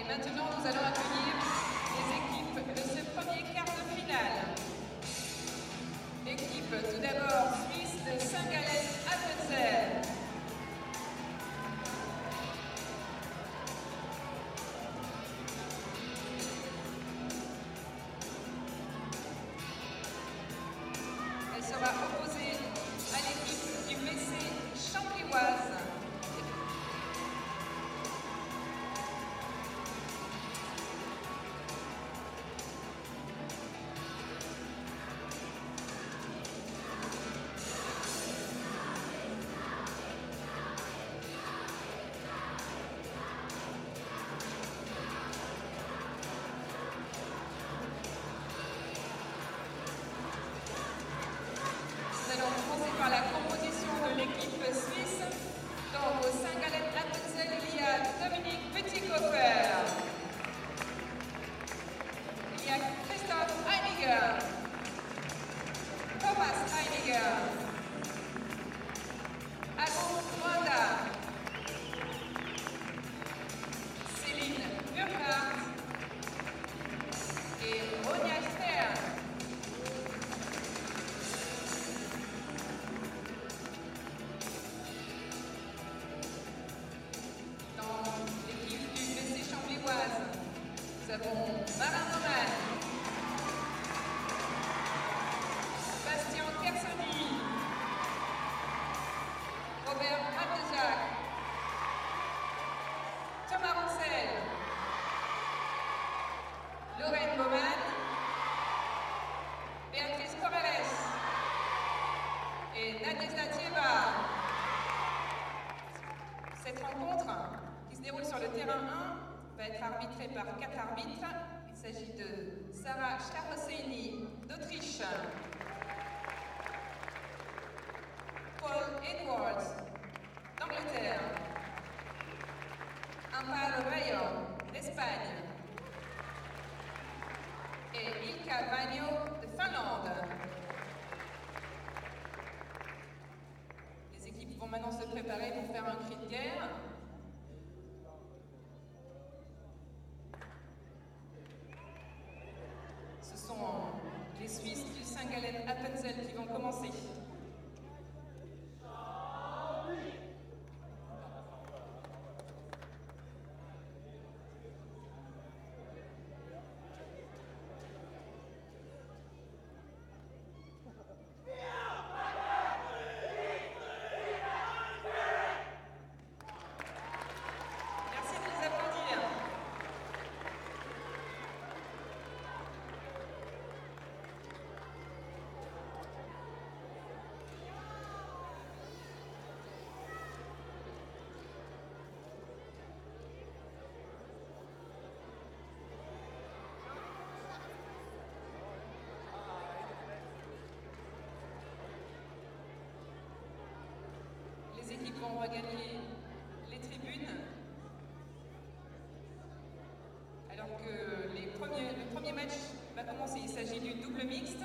maintenant, nous allons accueillir les équipes de ce premier quart de finale. L'équipe, tout d'abord, suisse de Gallen-Appenzell. Elle sera opposée à l'équipe du BC Chambly Oise. Nous allons commencer par la composition de l'équipe suisse. Donc au sein Gallen-Appenzell, il y a Dominique Petitcofer. Il y a Christophe Heiniger. Thomas Heiniger. Agon Rwanda. Céline Burkhardt. Et Ronia Stern. Nous avons Marin Noman, Bastien Kersoni, Robert Matejac, Thomas Roussel, Lorraine Baumann, Béatrice Corrales et Nadezhda Tieva. Cette rencontre qui se déroule sur le terrain 1 va être arbitré par 4 arbitres. Il s'agit de Sarah Starosseini d'Autriche, Paul Edwards d'Angleterre, Amparo Rayo d'Espagne et Ilka Vainio de Finlande. Les équipes vont maintenant se préparer pour faire un cri de guerre. Ce sont les Suisses du Gallen-Appenzell qui vont commencer. Merci de nous applaudir. Les équipes vont regagner les tribunes, alors que le premier match va commencer. Il s'agit du double mixte.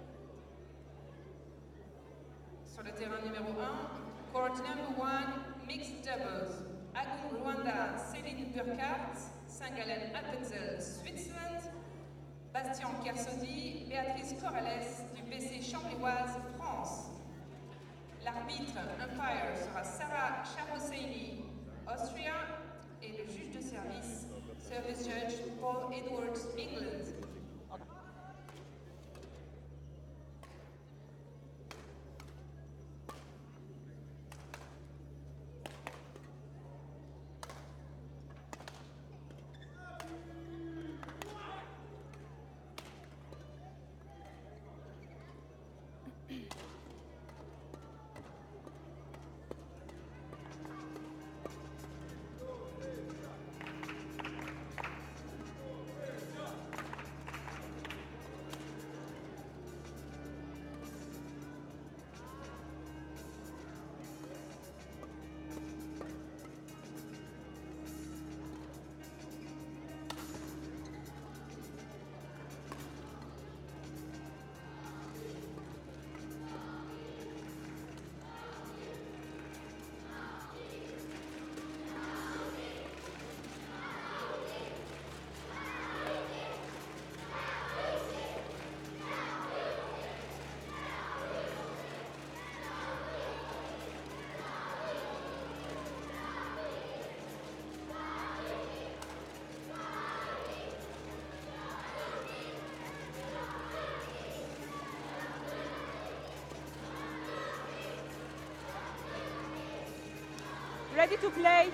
Sur le terrain numéro 1, court number 1, mixed doubles. Agung Rwanda, Céline Burkhardt, Gallen-Appenzell, Switzerland. Bastien Kersoni, Béatrice Corrales du BC Chambly Oise, France. L'arbitre umpire sera Sarah Starosseini, Austria, et le juge de service judge Paul Edwards, England. Ready to play?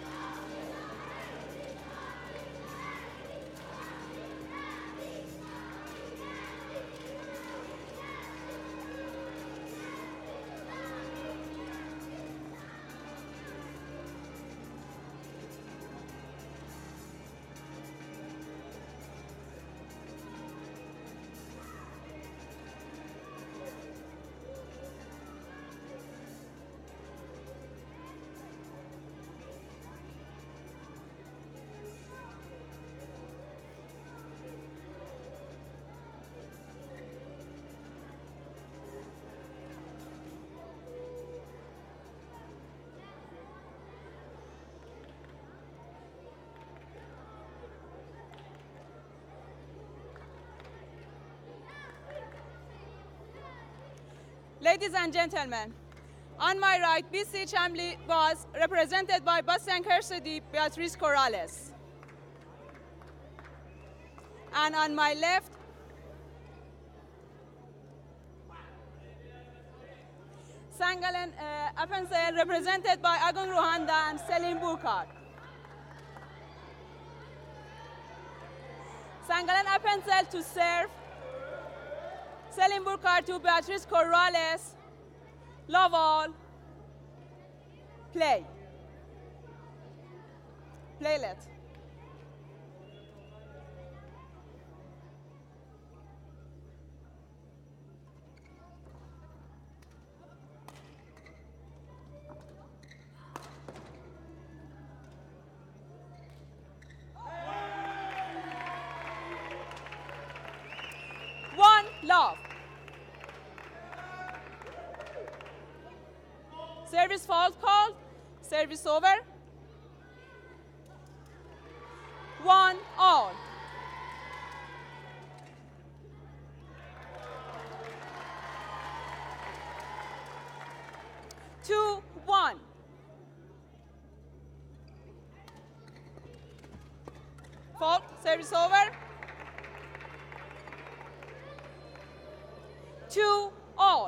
Ladies and gentlemen, on my right, BC Chambly was represented by Bastian Kersedi, Beatriz Corrales. And on my left, Gallen-Appenzell, represented by Agon Ruhanda and Selim Burkhardt. Gallen-Appenzell to serve, Selim Burkhardt to Beatriz Corrales, love all, play. Playlet. One, love. Service fault called, service over. 1 all. Two, 1. Fault, service over. 2 all.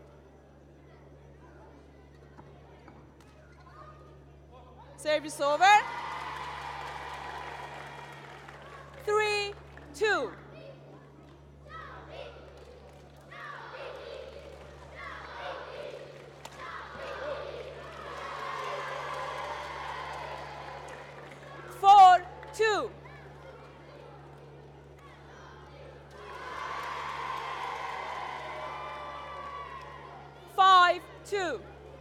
Service over. 3, 2. Four, 2. 5, 2.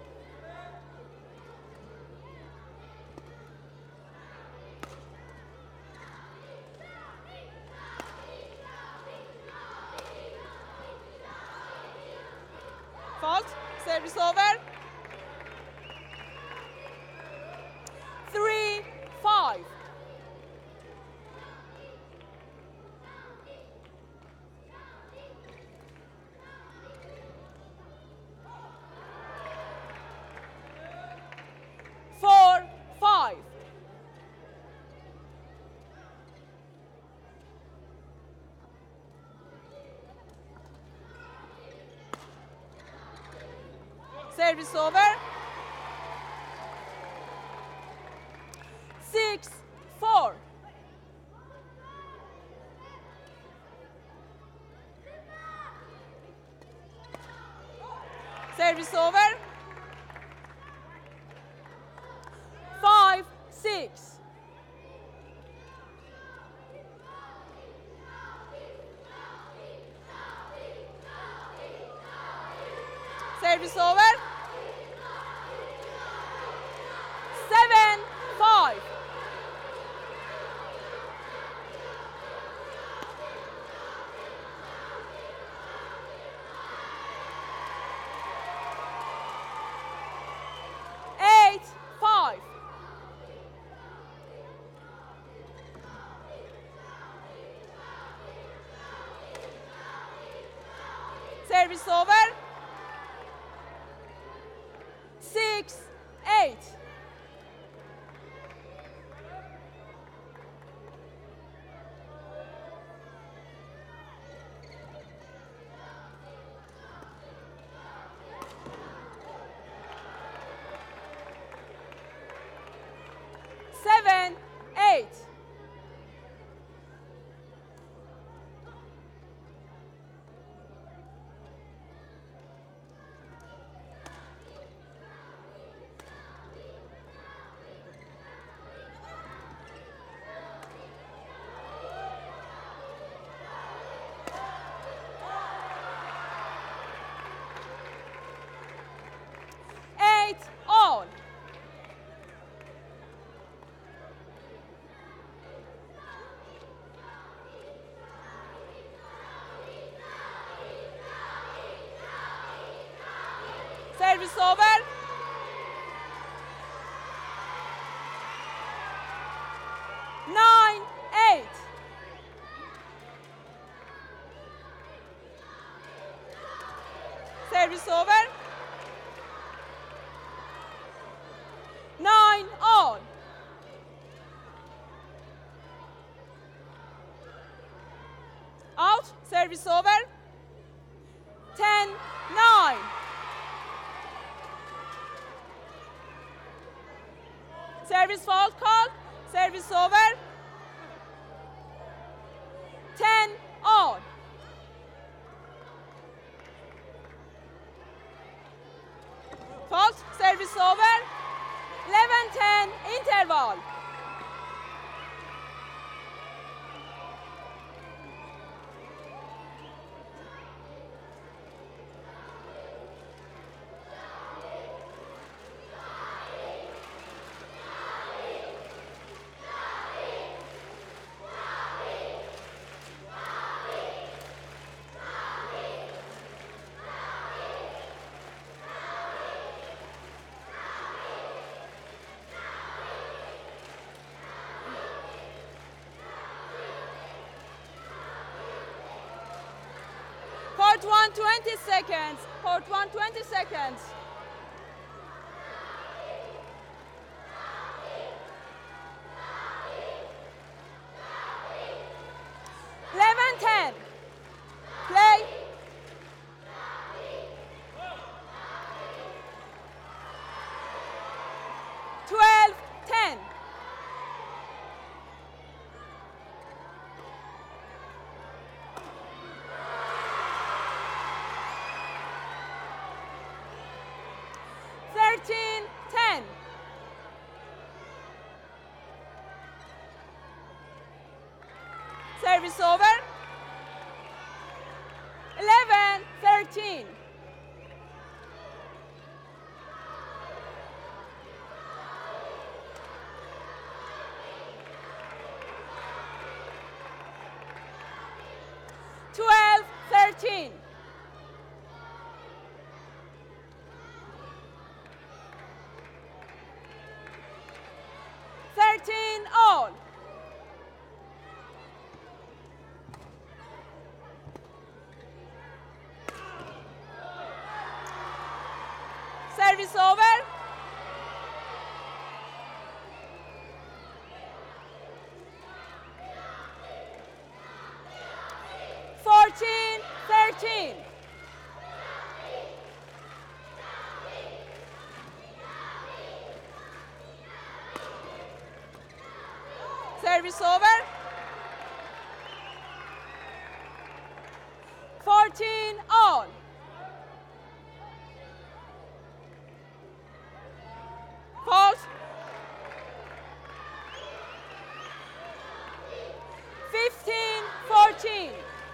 Fault, service over. 3, 5. Four, 5. Service over. 6, 4. Service over. 5, 6. Service over. 7, 5. Eight, 5. Service over. 6, 8. Service over. Nine, 8. Service over. 9 all. Out. Service over. 10, 9. Service fault called. Service over. 10 all. Fault. Service over. 11-10 interval. Part 1, 20 seconds. Part 1, 20 seconds. Eleven, 10. Play. Twelve, 10. Service over. 11-13. Twelve, 13. All. Service over. 14-13. Service over. 14 all. Fault. 15-14.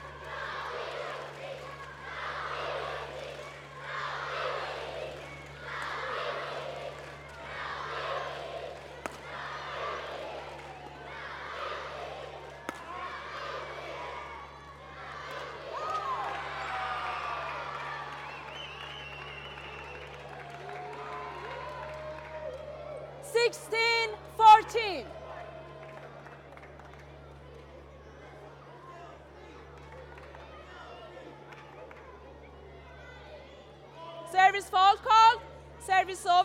Sixteen, 14. Service fault called. Service over.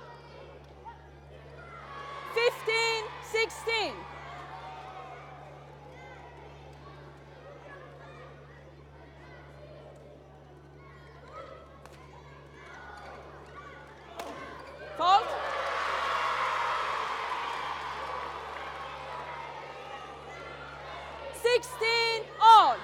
15-16. Fault. 16 all.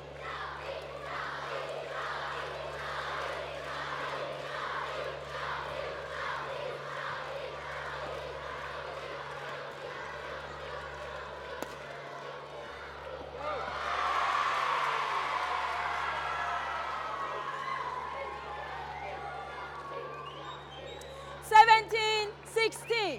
Seventeen, 16.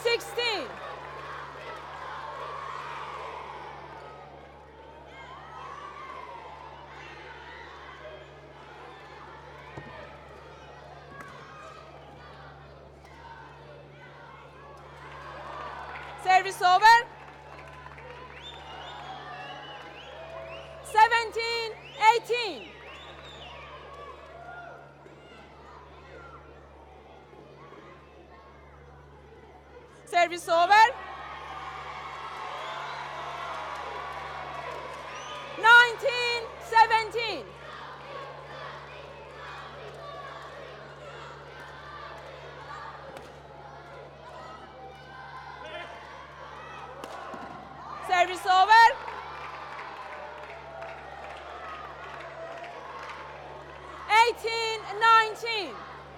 16. Service over. 17-18. Service over. 19-17. Service over. 18-19.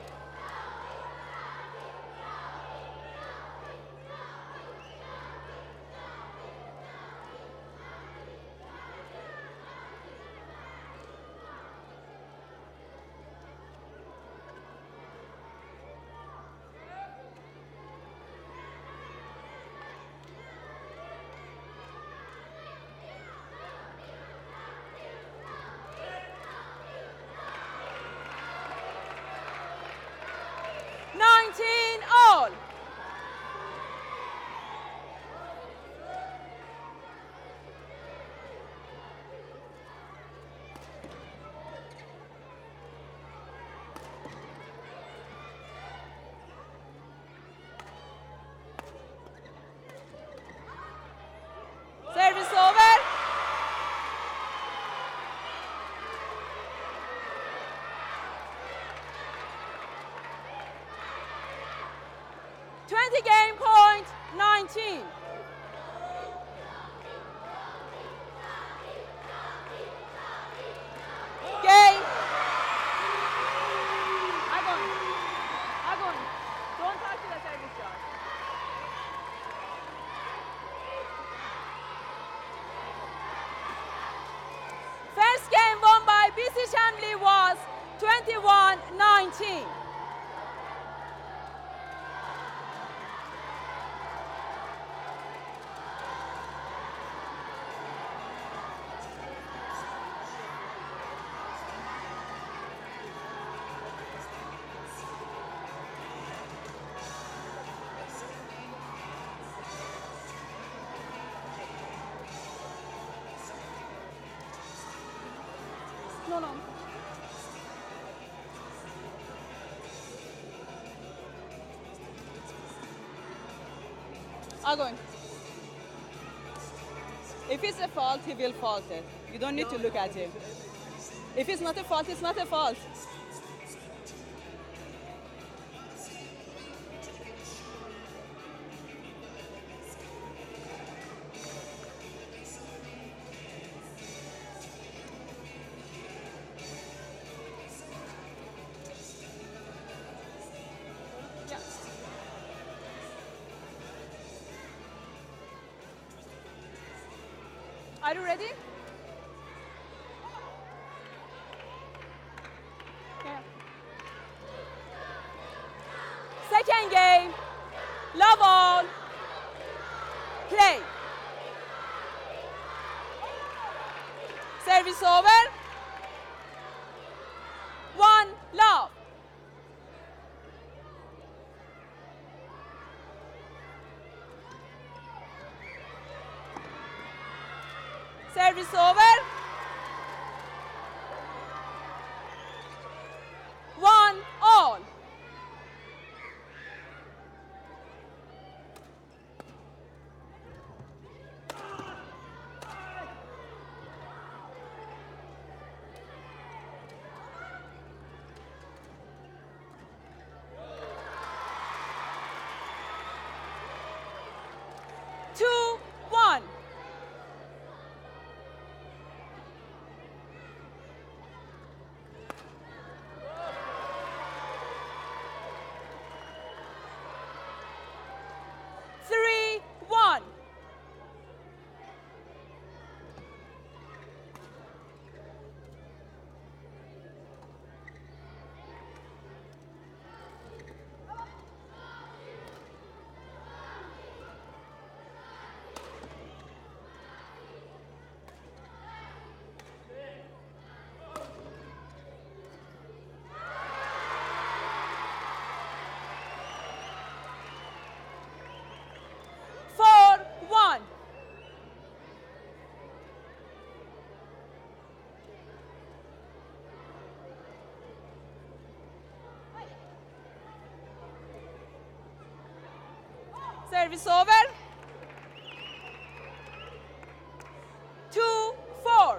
All. Service over. 20 game point, 19. Game. Agon. Don't touch the service charge. First game won by BC Chambly was 21-19. No. Agon. If it's a fault, he will fault it. You don't need to look at him. If it's not a fault, it's not a fault. Are you ready? Yeah. Second game, love all, play. Service over. 1 love. Service over. 1 all. Service over. 2-4.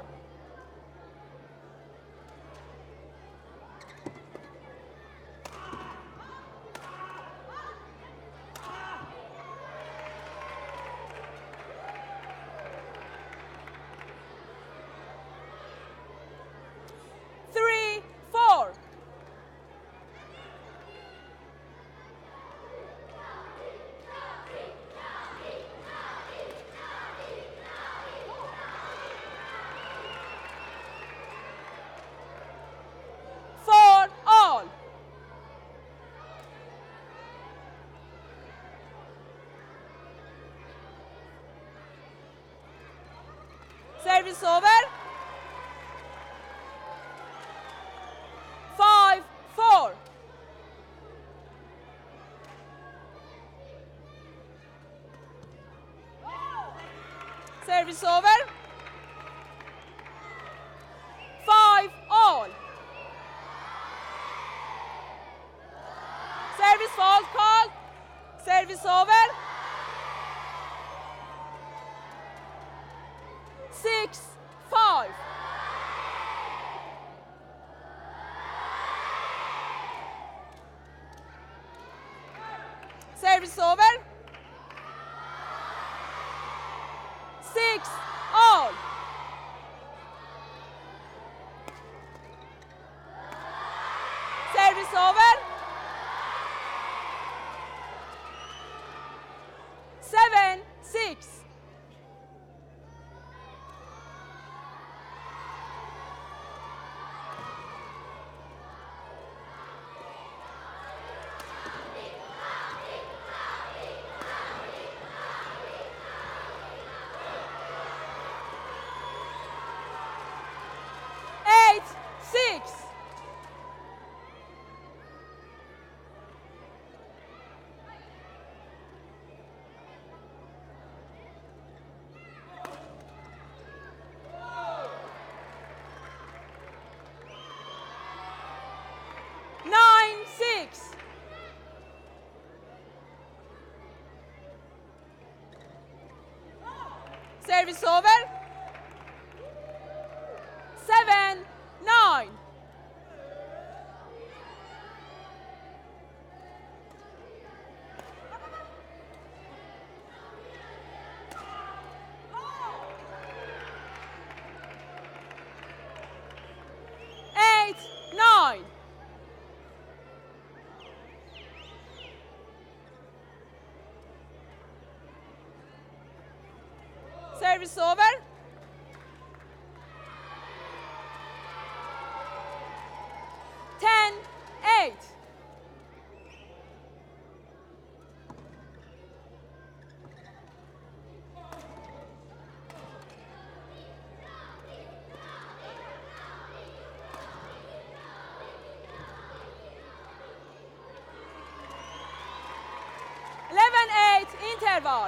Service over. 5-4. Service over. 5-all. Service fault call. Service over. 6-5. Service over. 6-all. Service over. 7-6. Service over. 7-9. Service over. 10-8. Interval.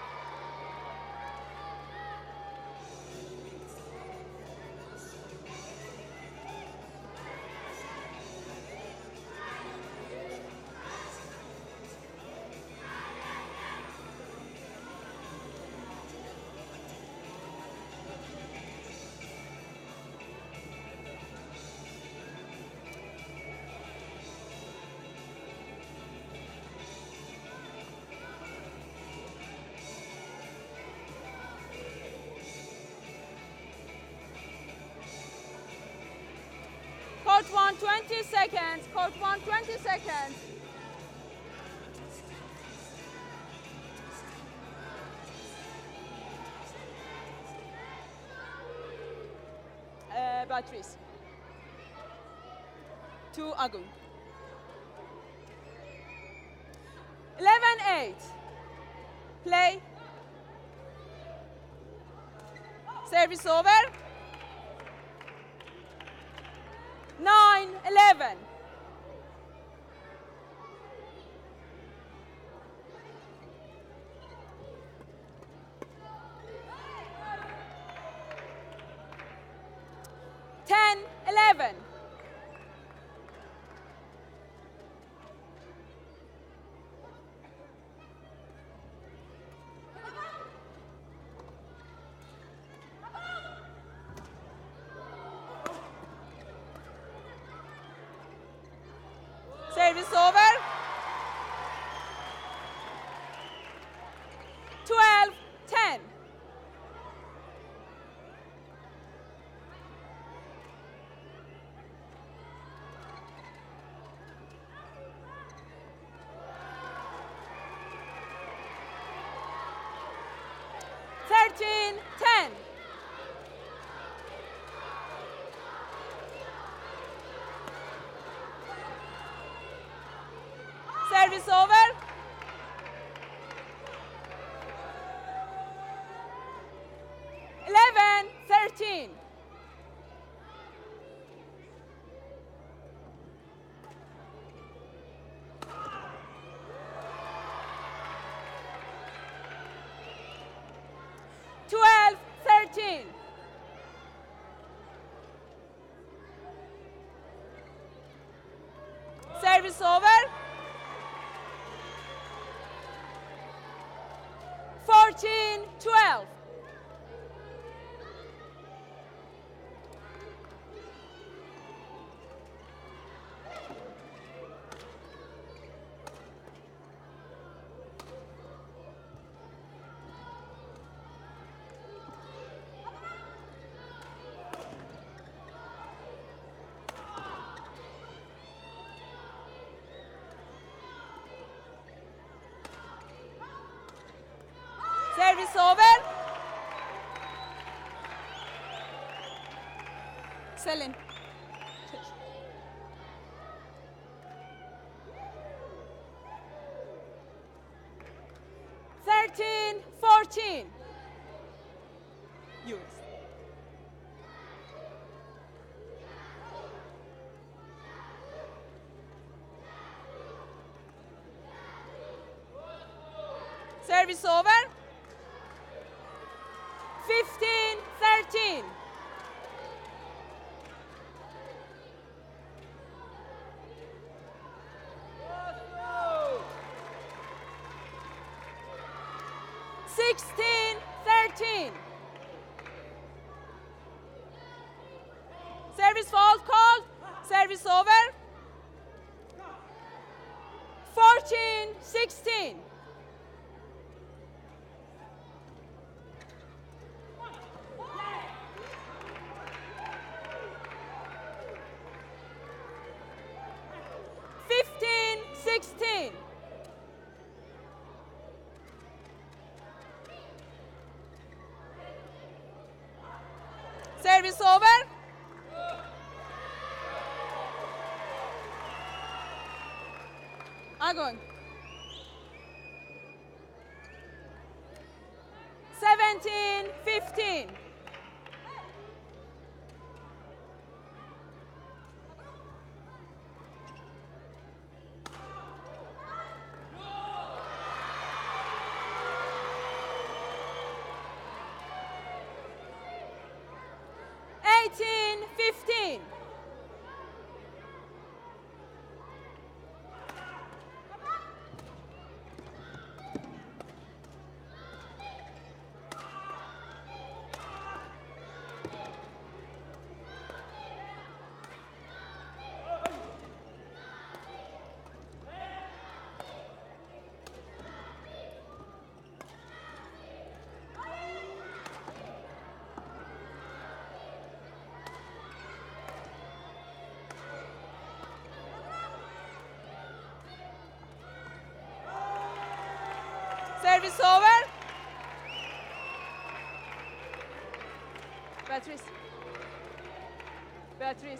Court 1, 20 seconds. Court 1, 20 seconds. Batteries. To Agun. 11-8. Play. Service over. 9-11. Service over. 12-10. Service over. 11-13. Service over. 14-12. Service over. Selin. 13-14. US. Service over. 15-13. Service fault called. Service over. 14-16. Service over. Agon. 17-15. Service over. Beatrice. Beatrice.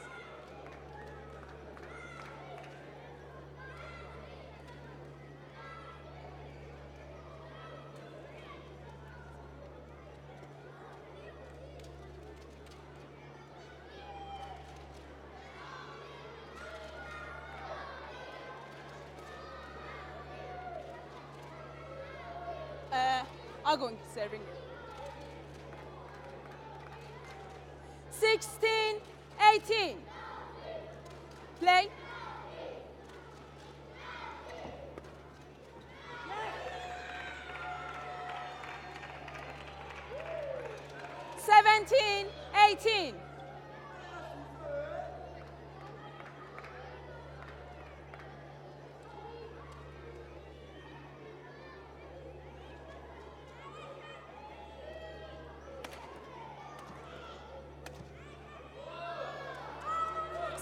Agung serving. 16-18. Play. Seventeen, 18.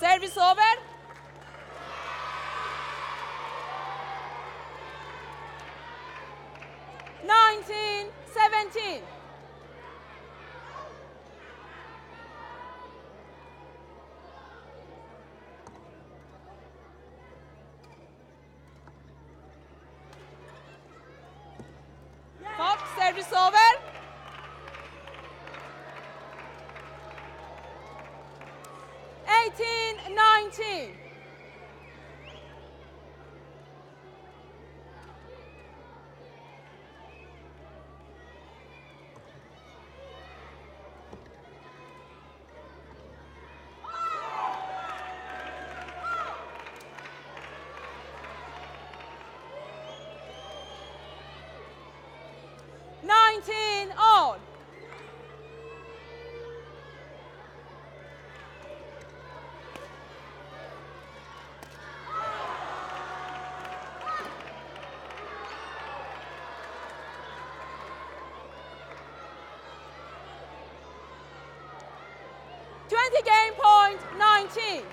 Service over. Nineteen, 17. Service over. 18, 19. All. Game point 19.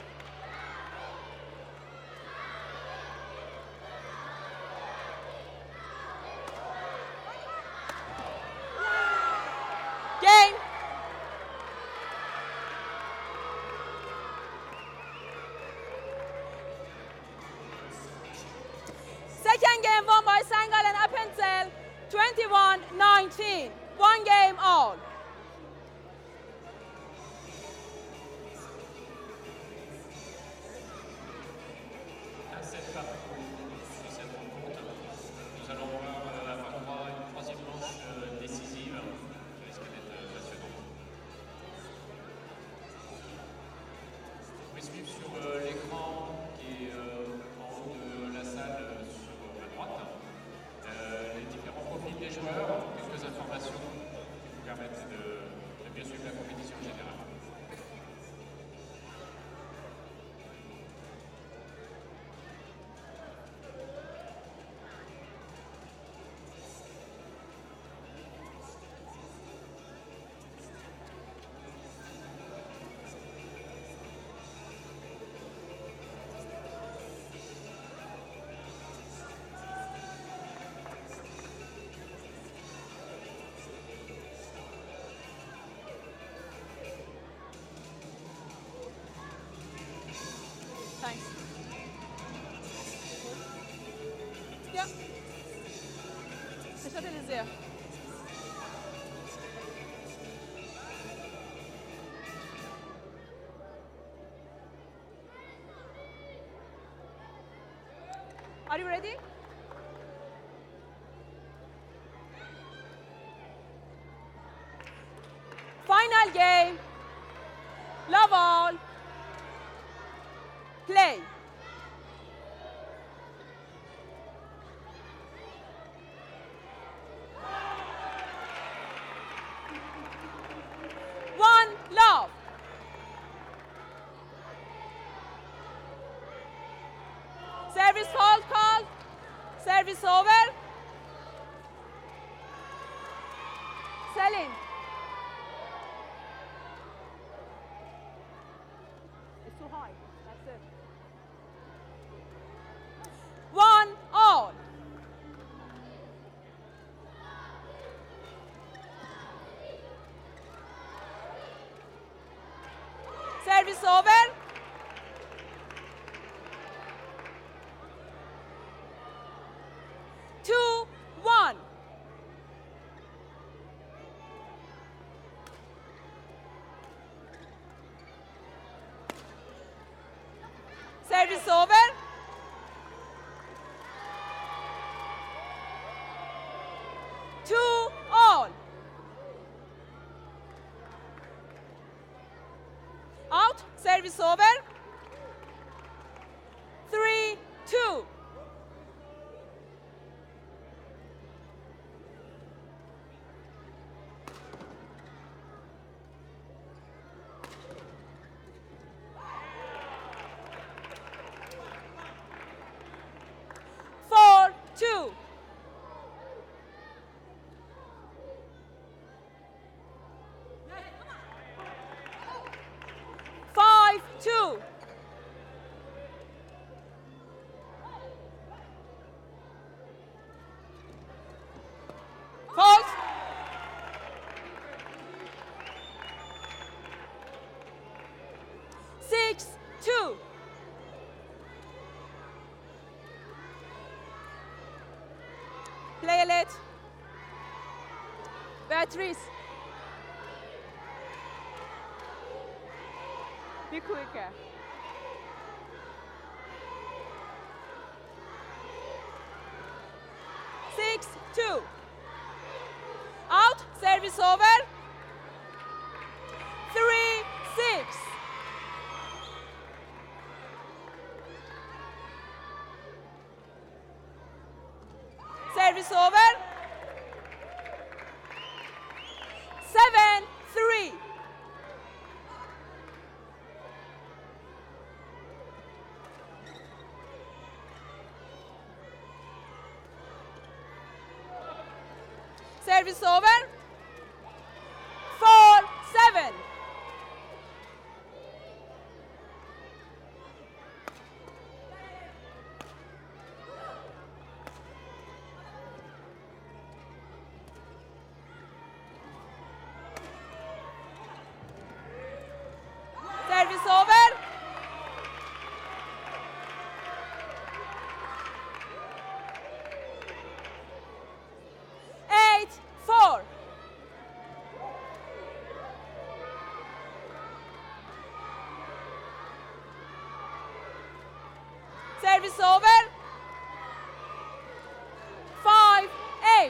Game. Second game won by Gallen-Appenzell, 21-19. 1 game all. Thanks. Yeah. The shuttle is there. Are you ready? Final game. Love all. Play. One love. Service fault call. Service over. Selling. It's too high. That's it. 1 all. Service over. 2-1. Service over. 2 all. Out. Service over. 3-2. Two. 5-2. 2. Play it. Beatrice. Be quicker. 6-2. Out, service over. 3-6. Service over. 7-3. Service over. 4-7. Service over. 8-4. Service over. 5-8.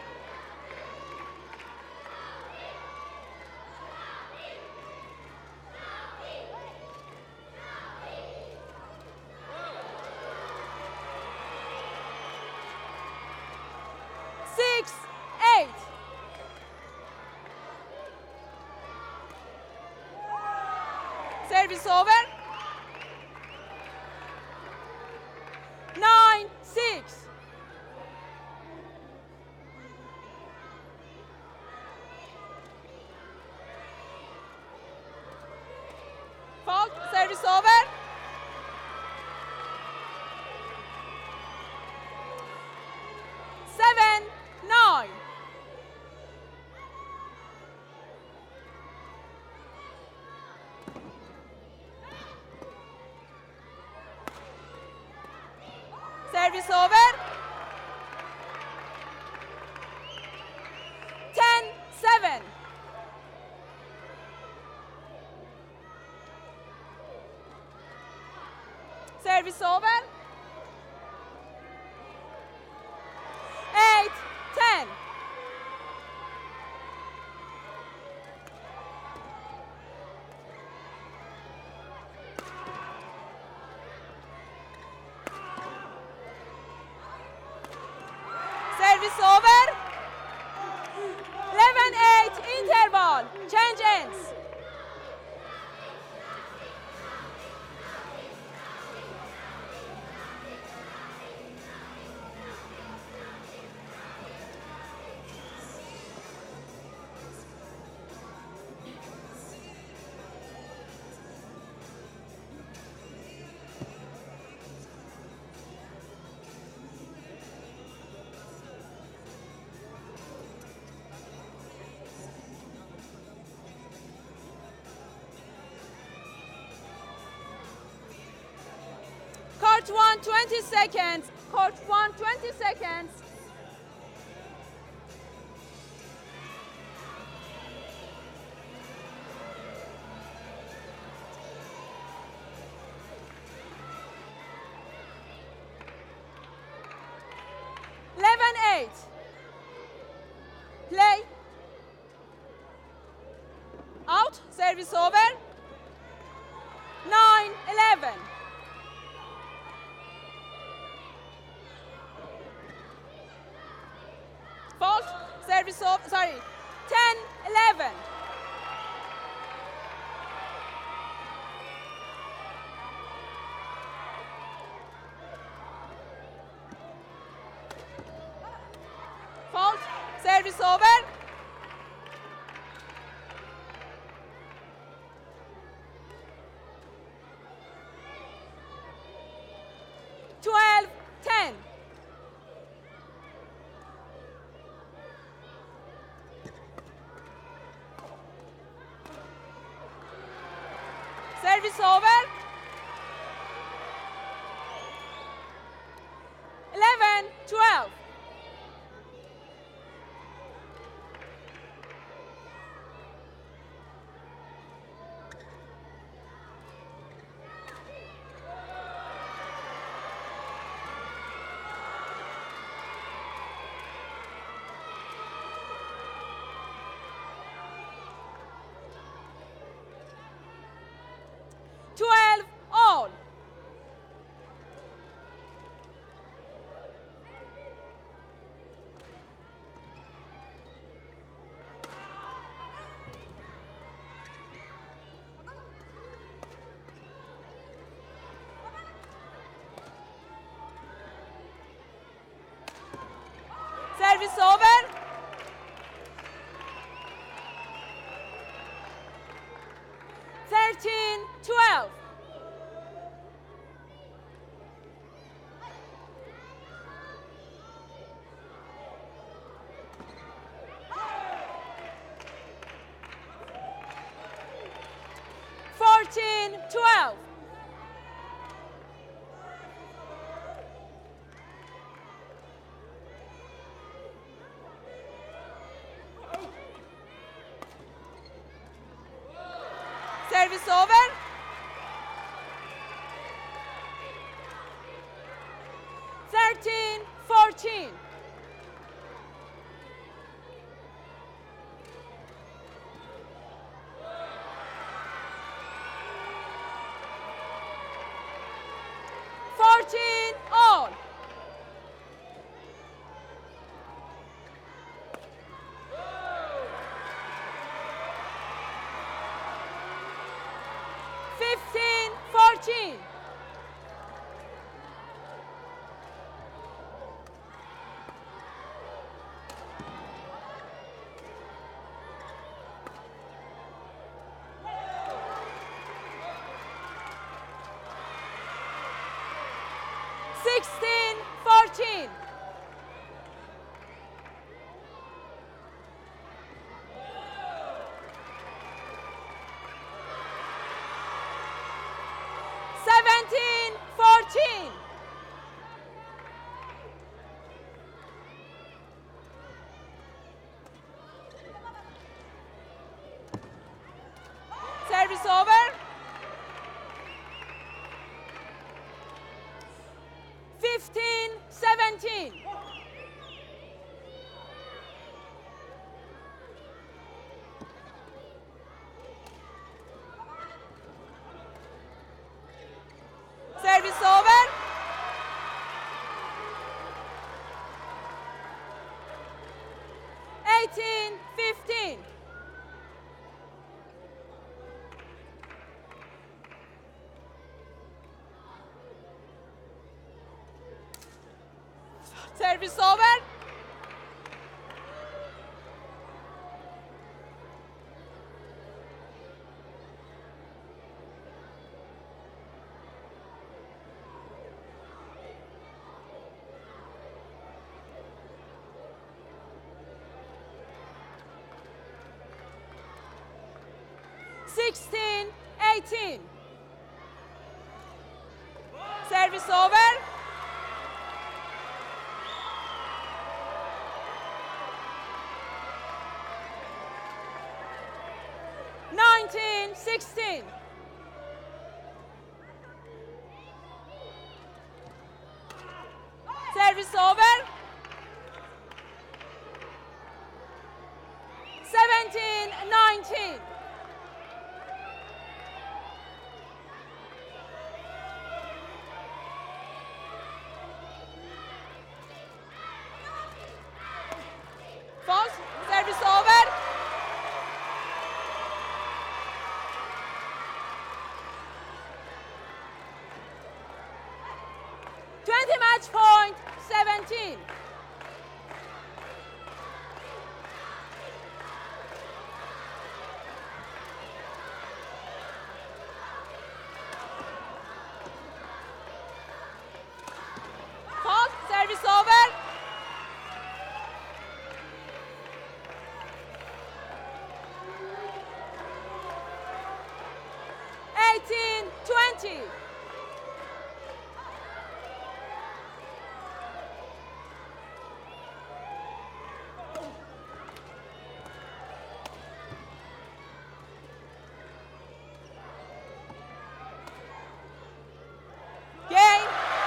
Six, 8. Service over. 9-6. Fault. Service over. 7-9. Service over. 10-7. Service over. 8-10. Service over. 11-8 interval. Change ends. Court 1, 20 seconds. Court 1, 20 seconds. Play. Out. Service over. 9-11. Fault. Service over. Sorry. 10-11. Fault. Service over. 12-10. Service over. Service over. Thirteen, 12. Fourteen, 12. 14. All. 14. 16, 14. 17, 14. 15, 17. 18, 15. 16, 18. Service over. 19, 16. 17, 19. False. Service over. 20 match point, 17. False. Service over. 18, 20. Game.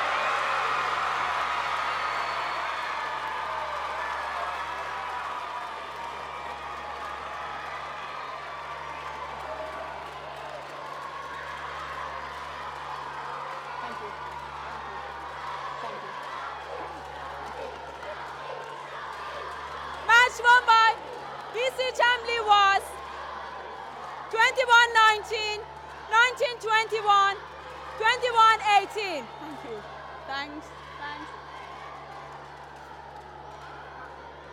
Thank you. Thank you. Match won by BC Chambly Oise 21-19, 19-21, 21-18. Thank you. Thanks. Thanks.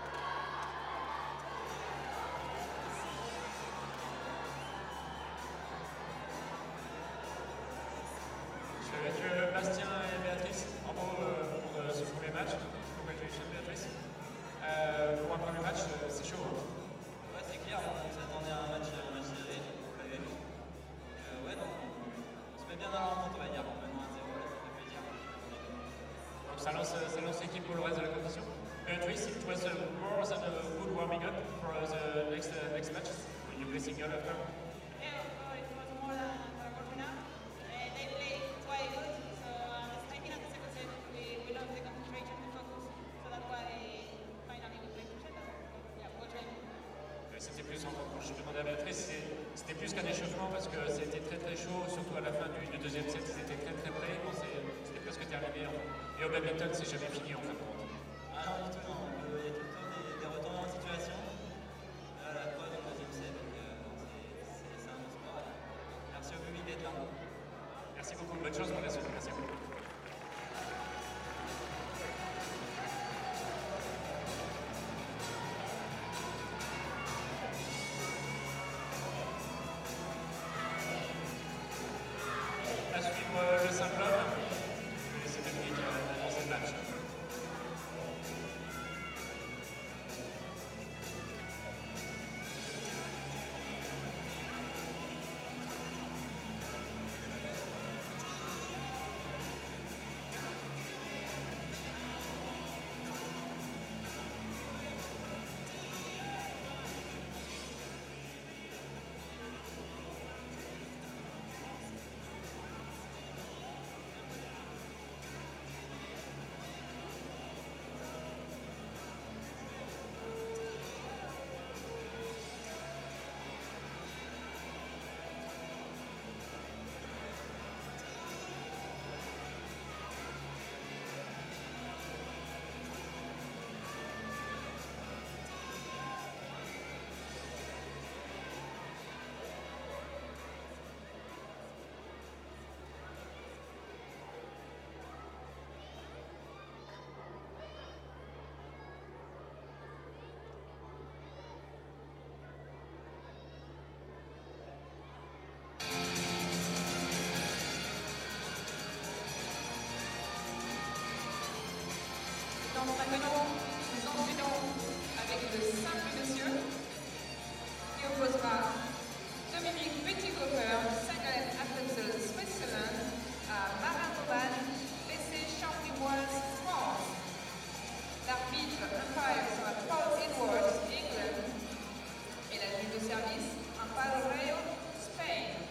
avec Bastien et Béatrice, bravo pour ce premier match. Congratulations Béatrice. Pour un premier match, c'est chaud. Hein. Ouais, c'est clair, on s'attendait à un match serré, on l'avait vu. Ouais, donc on se met bien dans la rencontre, on va dire. Maintenant 1-0, là, ça fait plaisir. Donc ça lance l'équipe pour le reste de la compétition. Beatrice, it was more than a good warming up for the next match. You play single after? Yeah, it was more than warming up. They played quite good, so I think at the second set we lost the concentration, the focus, so that's why finally we played each other. Yeah, we were training. C'était plus, quand je demandais à Béatrice, c'était plus qu'un échauffement parce que c'était très chaud, surtout à la fin du deuxième set, c'était très près, bon, c'était presque terminé. Et au badminton, c'est jamais fini en fin de compte. Ah non, du tout, non. Il y a tout le temps des retournements de situation. La preuve dans le deuxième set, donc c'est un bon sport. Merci au public d'être là. Merci beaucoup, bonne chance pour la suite. Merci beaucoup. À suivre le simple homme. Je vais laisser Dominique annoncer le match. Donc maintenant, nous enchaînons avec le simple monsieur qui opposera Dominique Petit-Copper, Gallen-Appenzell, Switzerland, à Marin Boban, BC Chambly Oise, France. L'arbitre umpire sera Paul Edwards, England, et la juge de service, Amparo Rayo, Spain.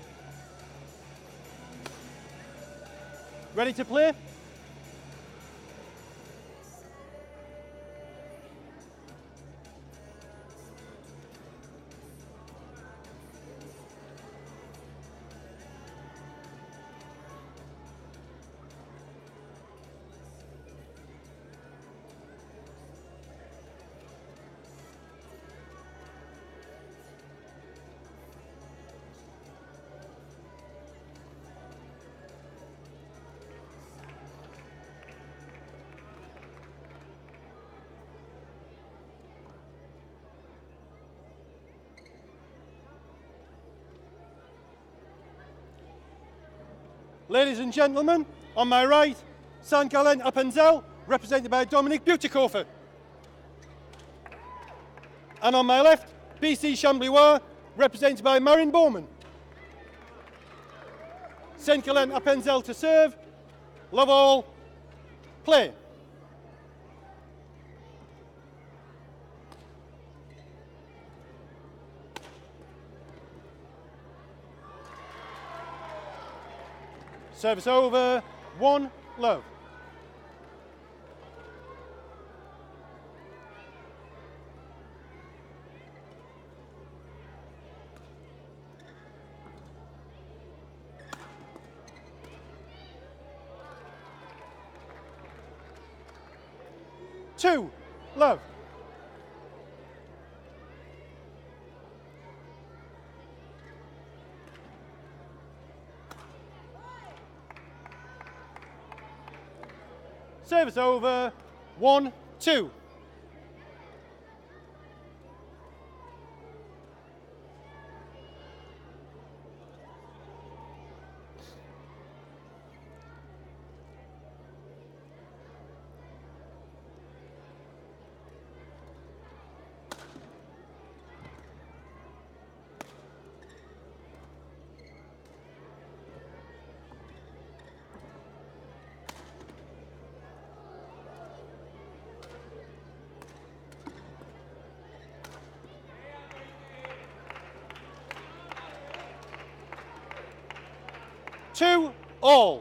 Ready to play? Ladies and gentlemen, on my right, St Gallen-Appenzell, represented by Dominic Butikofer. And on my left, BC Chambly Oise, represented by Marin Bowman. St Gallen-Appenzell to serve. Love all. Play. Service over. 1 love. Two love. Service over. 1-2. Two all.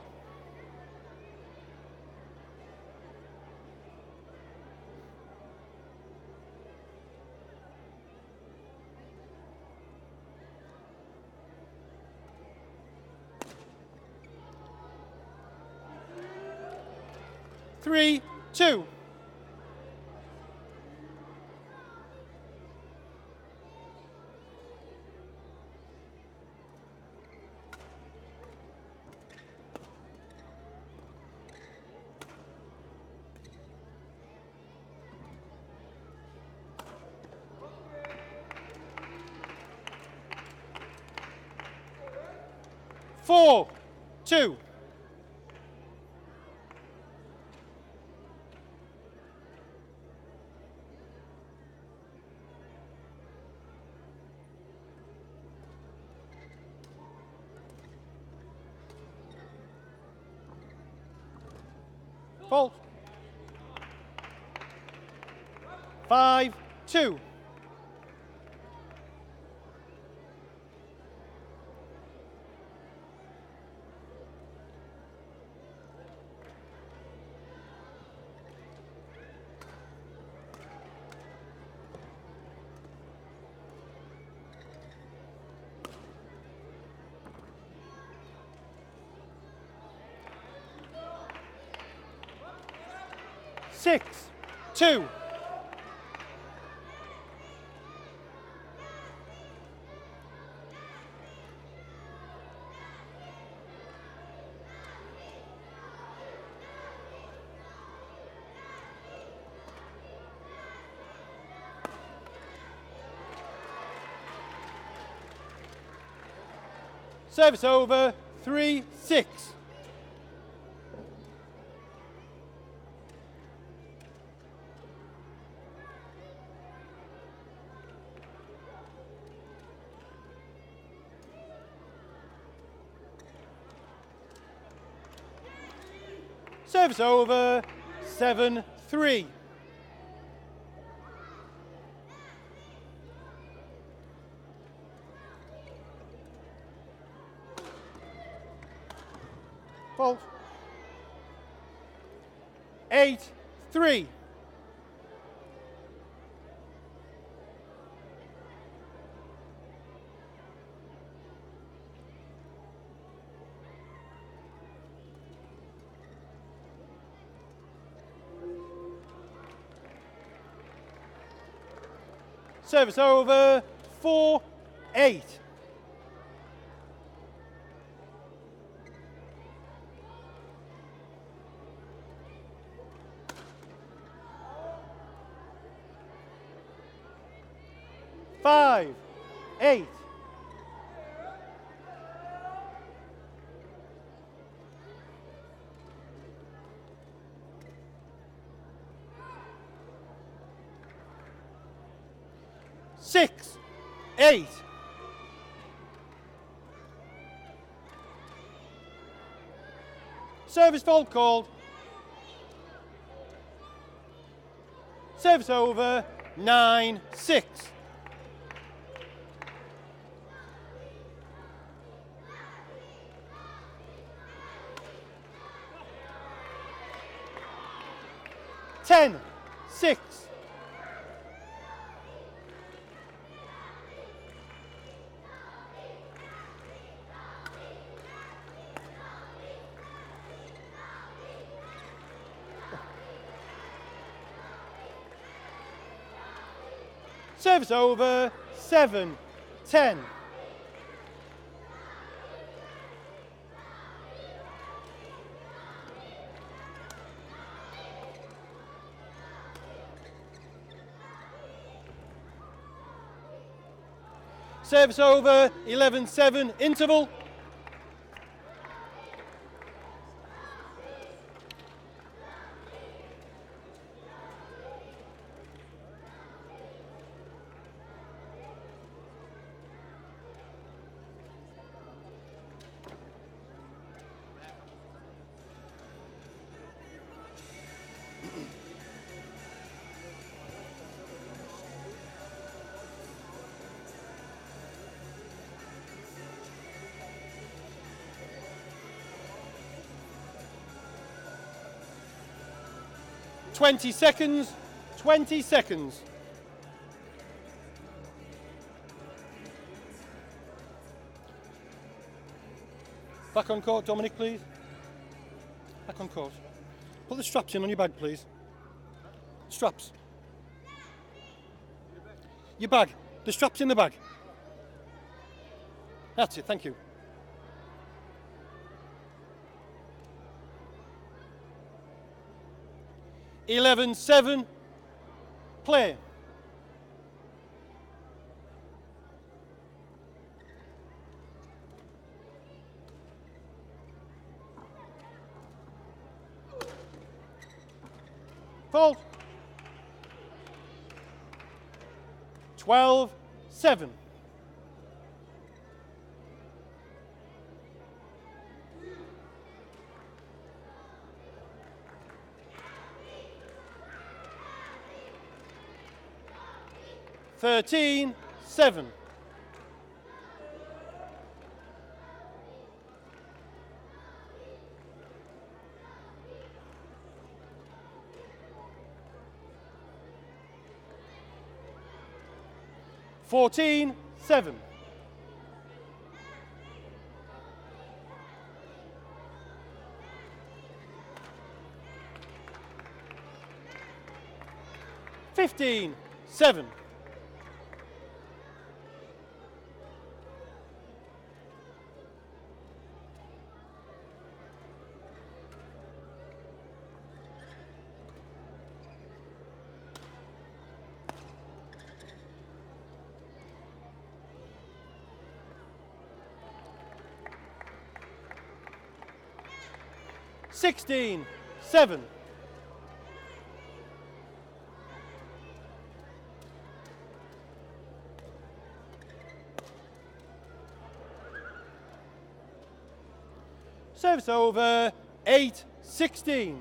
Three, two. Four, two. Fault. 5-2. Six, two. Service over. 3-6. Service over. 7-3. Fault. 8-3. Service over. 4-8. Five, 8. 6, 8. Service fault called. Service over, 9, 6. Ten, 6. Service over, 7, 10. Service over, 11-7, interval. Twenty seconds, 20 seconds. Back on court, Dominic, please. Back on court. Put the straps in on your bag, please. Straps. Your bag. The straps in the bag. That's it, thank you. 11-7, play. Fault. 12-7. Thirteen, 7. Fourteen, 7. Fifteen, 7. 16, 7. Service over, 8-16.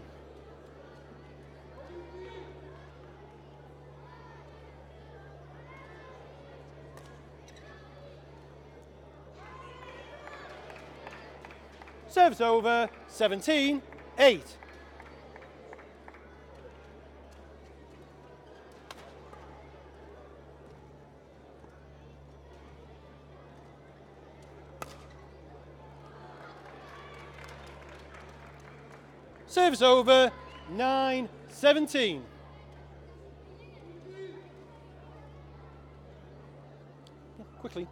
Service over, 17-8. Service over, 9-17. Yeah, quickly.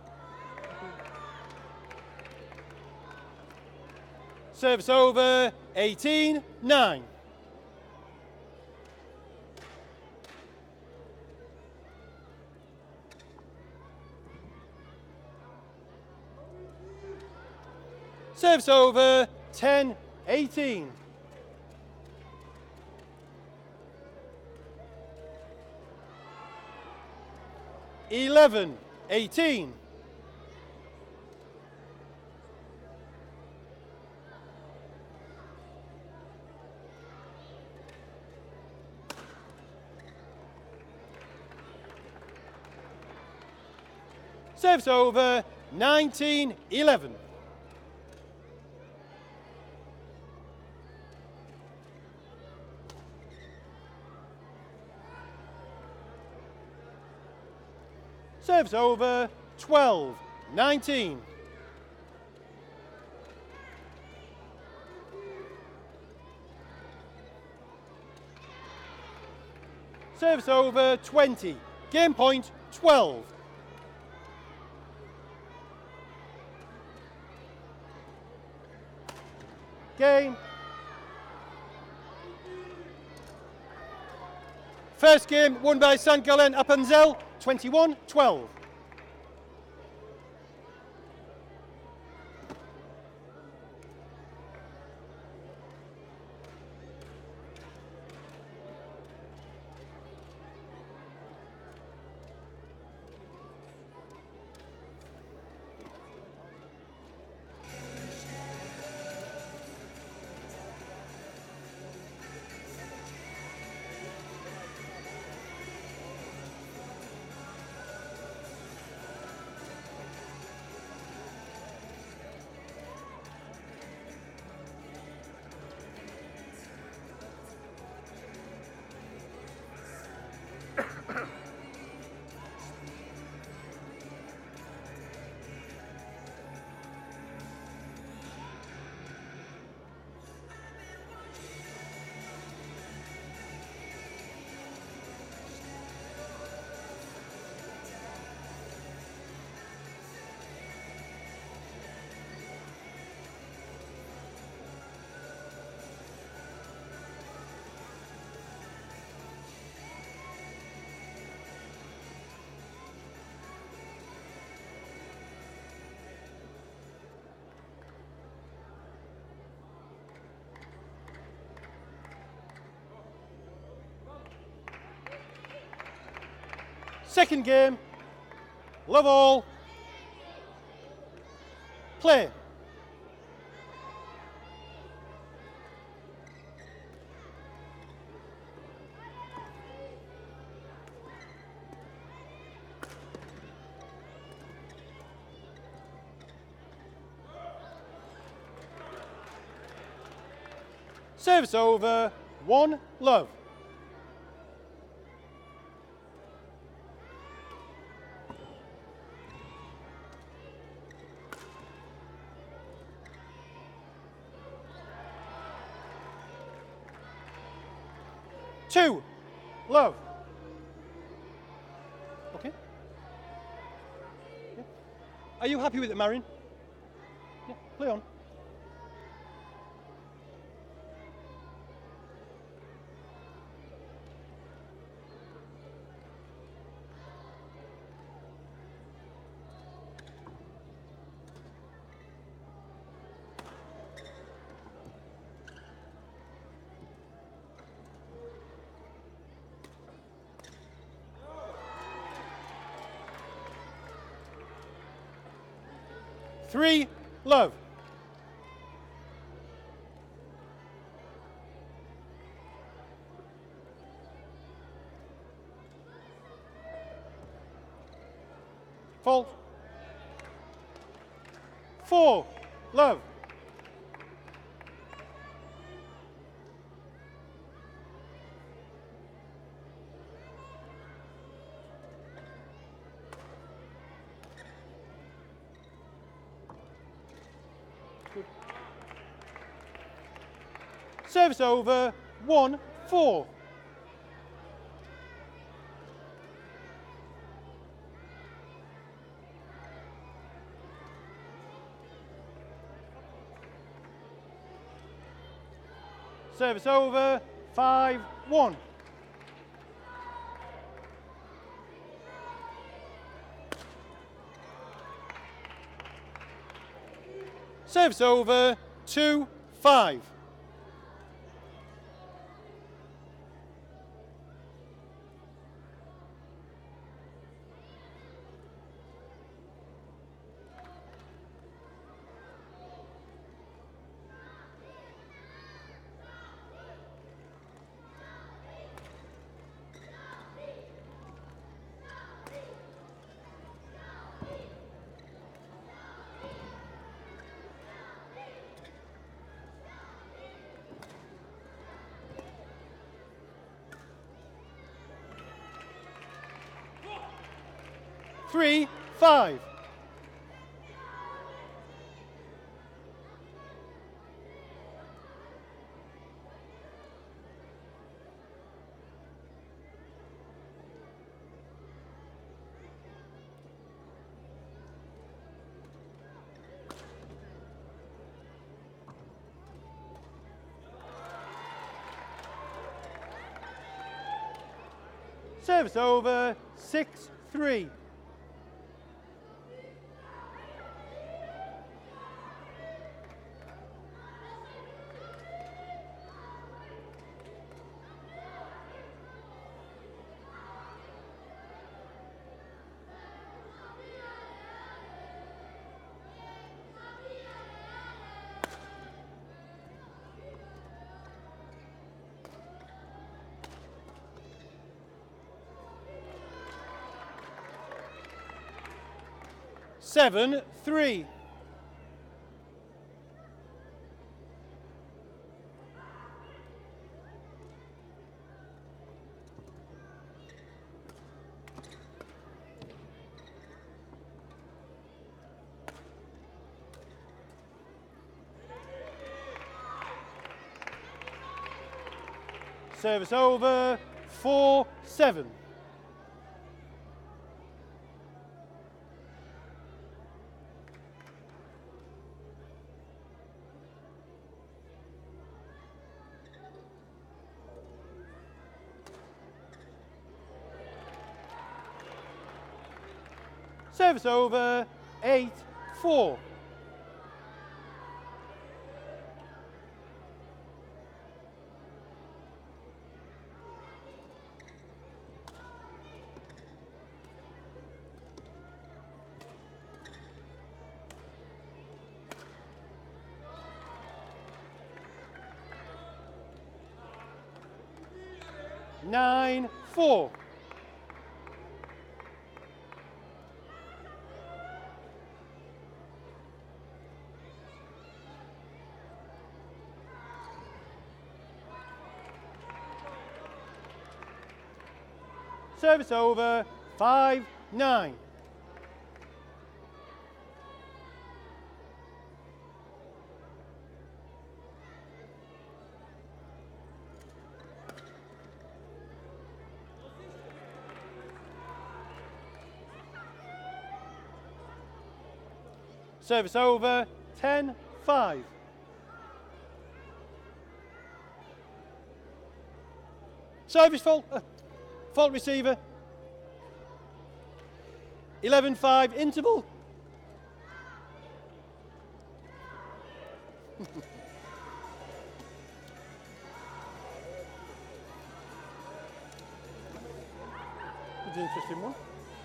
Service over, 18-9. Serves over 10-18. 11-18. Serves over 19-11. Serves over 12-19. Serves over 20. Game point 12. Game. First game won by St. Gallen-Appenzell, 21-12. Second game, love all, play. Service over, 1 love. Two, love. Okay. Yeah. Are you happy with it, Marion? Yeah, play on. Three, love. Fault. 4, love. Service over, 1-4. Service over, 5-1. Service over, 2-5. Three, 5. Service over, 6-3. Seven, 3. Service over, 4-7. Service over, 8-4. Nine, 4. Service over, 5-9. Service over, 10-5. Service fault. Fault receiver. 11-5 interval. That's an interesting one.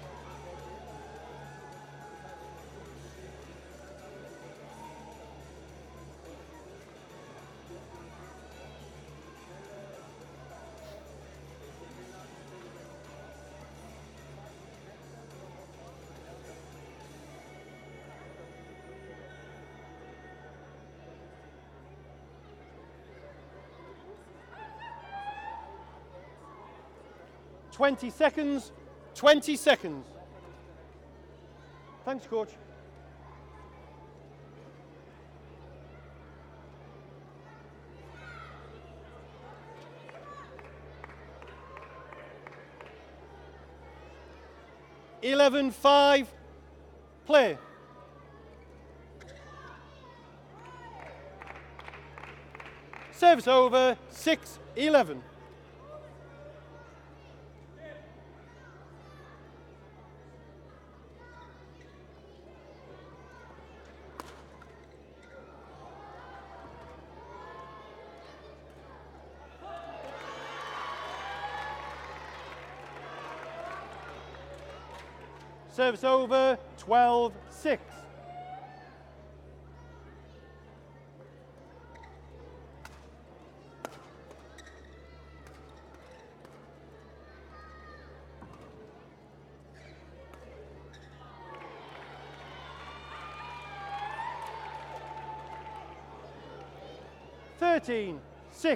Twenty seconds. Thanks, coach. (11-5) play. Service over, 6-11. Service over, 12-6. Thirteen, 6.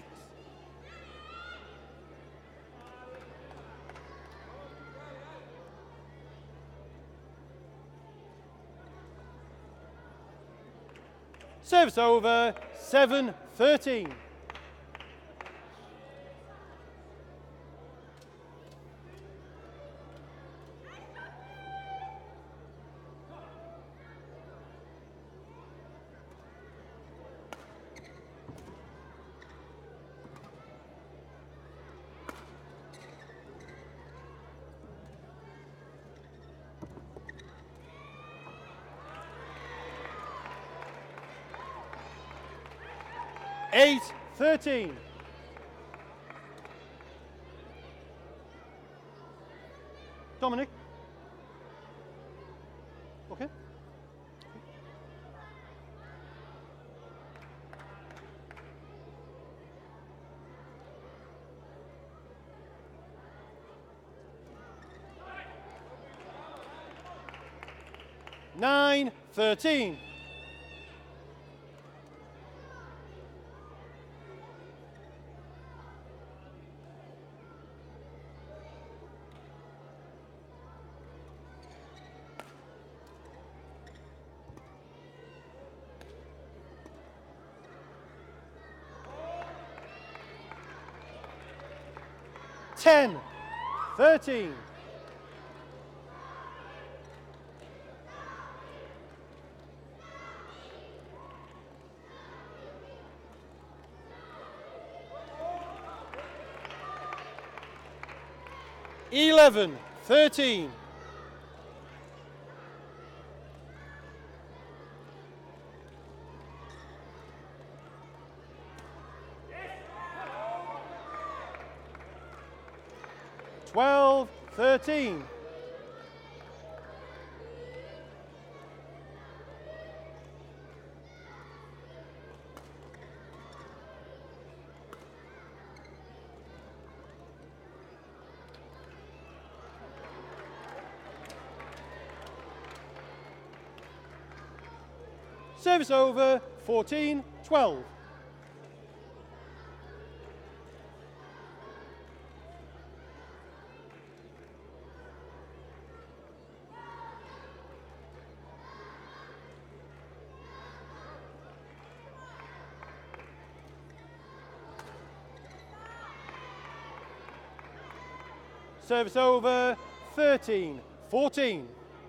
Service over, 7-13. Eight, 13. Dominic. Okay. 9-13. Ten, 13. Eleven, 13. Twelve, 13. Service over, 14-12. Service over, 13-14.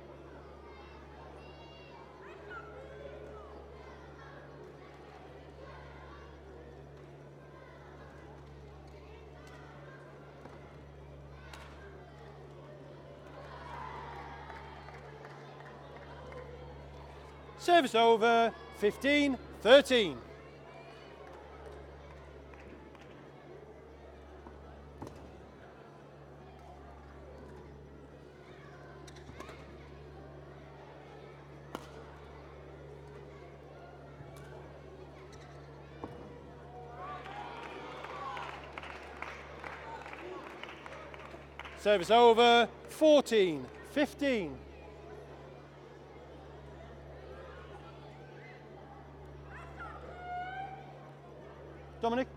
Service over, 15-13. Service over, 14-15. Dominic.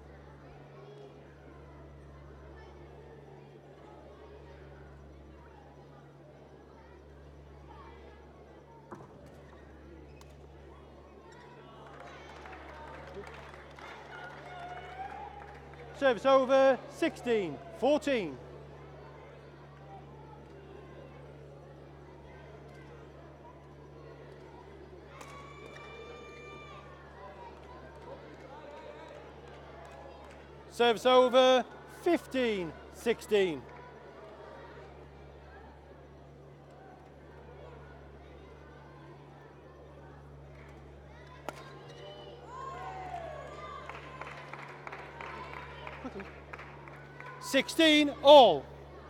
Service over, 16-14. Service over, 15-16. Quickly. 16 all.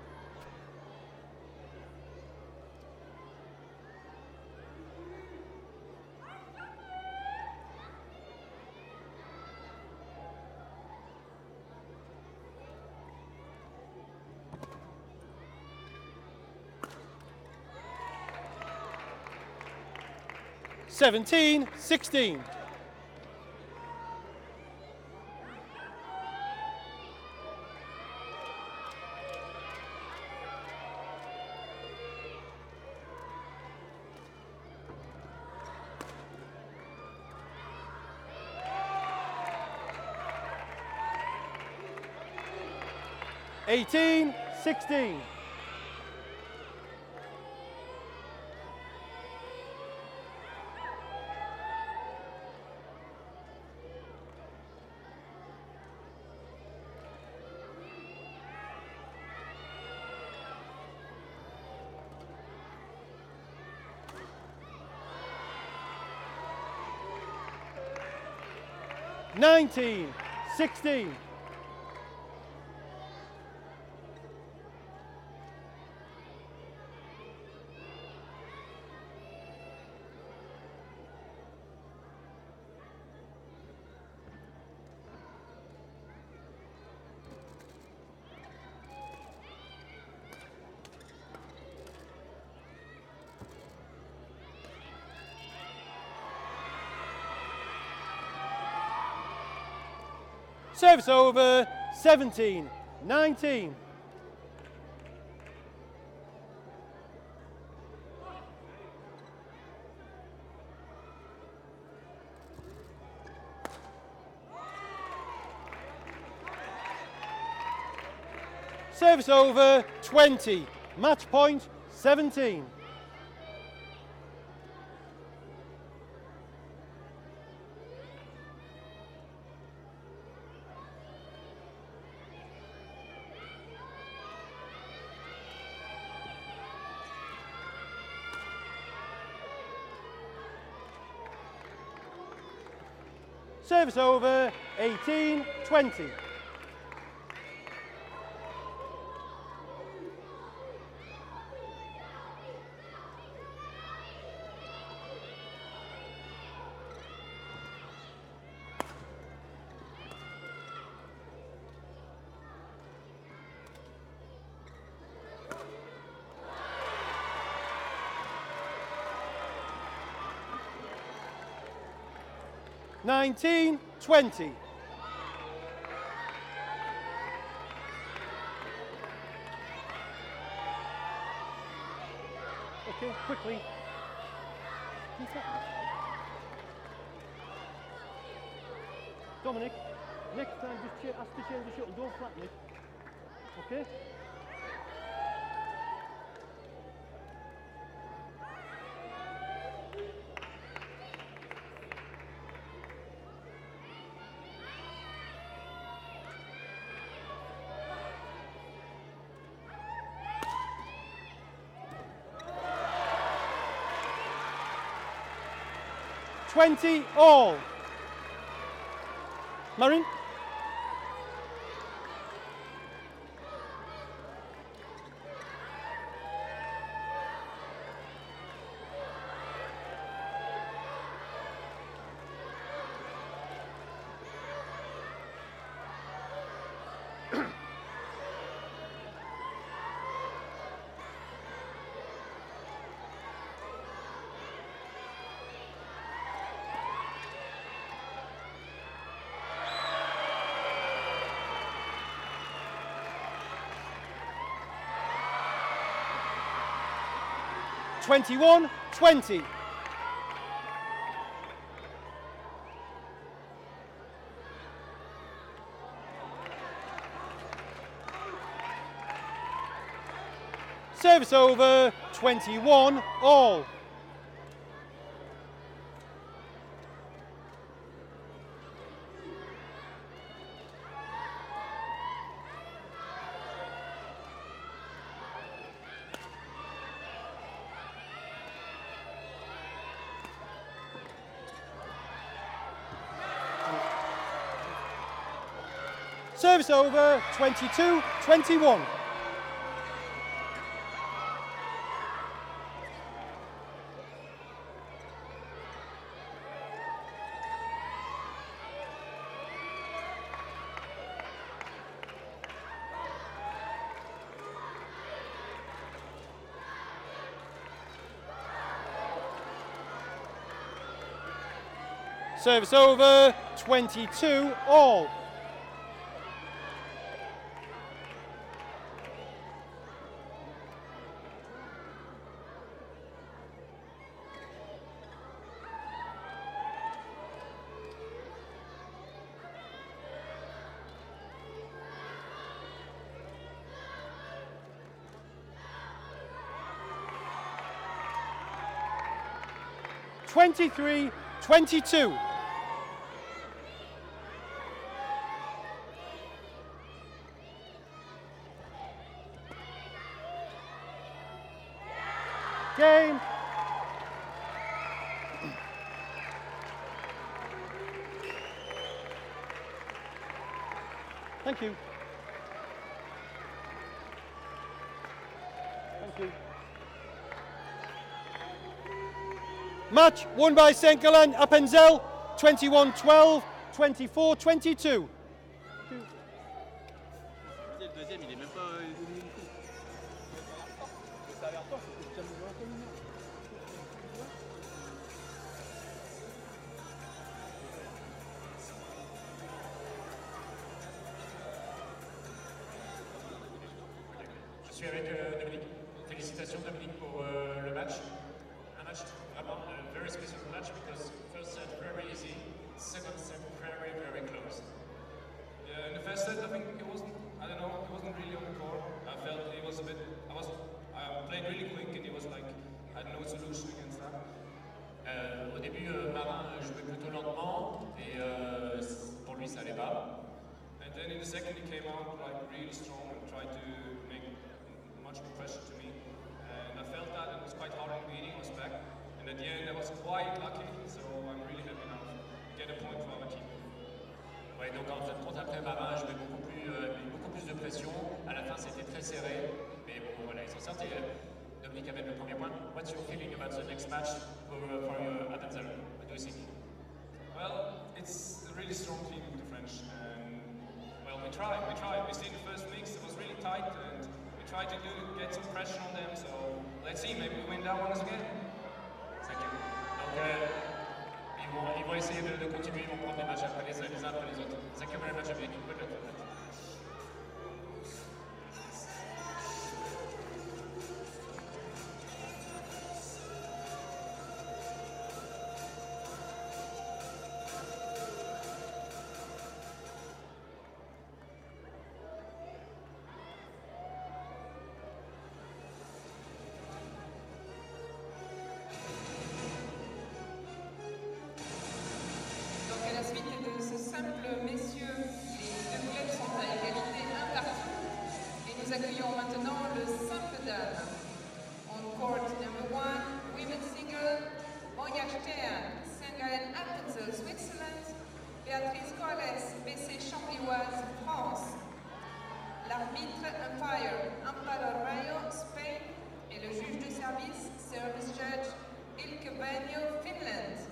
17-16. Eighteen, 16. Nineteen, 16. Service over, 17-19. Service over, 20. Match point, 17. Service over, 18-20. Nineteen, 20. Okay, quickly. Dominic, next time just ask to change the shuttle, don't flatten it. Okay? Twenty all. Marin? 21-20. Service over, 21 all. Service over, 22-21. Service over, 22 all. (23-22). Game. Thank you. Thank you. Match won by St. Gallen-Appenzell, 21-12, 24-22. Le deuxième, il est même pas. Je suis avec Dominique. Félicitations Dominique pour le match. Un match vraiment very special match because first set very easy, second set very close. Yeah, in the first set I think it wasn't. I don't know. It wasn't really on the court. I felt it was a bit. I played really quick and it was like I had no solution against that. Au début, Marin jouait plutôt lentement et pour lui ça allait pas. And then in the second he came out like really strong and tried to make much more pressure to me. And I felt that and it was quite hard in the beginning. I was back. And at the end I was quite lucky. So I'm really happy now to get a point for our team. Ouais, donc en fait, contre après Marin, je mets beaucoup plus de pression. À la fin, c'était très serré, mais bon, voilà, ils sont sortis. Dominique avait le premier point. What's your feeling about the next match for your Appenzell? What do you think? Well, it's a really strong team with the French, and well, we tried. We see the first mix; it was really tight, and we tried to get some pressure on them. So let's see, maybe we win that one again. Thank you. Donc, ils vont essayer de continuer, ils vont prendre des matchs après les uns après les autres. Thank you very much, Dominique. Good luck. Donc à la suite de ce simple messieurs, les deux clubs sont à égalité un partout. Et nous accueillons maintenant le simple dame. On court number 1, women's single, Monia Stern, St. Gallen-Appenzell, Switzerland, Béatrice Corrales, BC Chambly Oise, France. L'arbitre umpire, Amparo Rayo, Spain. Et le juge de service, service judge, Ilke Bagno, Finland.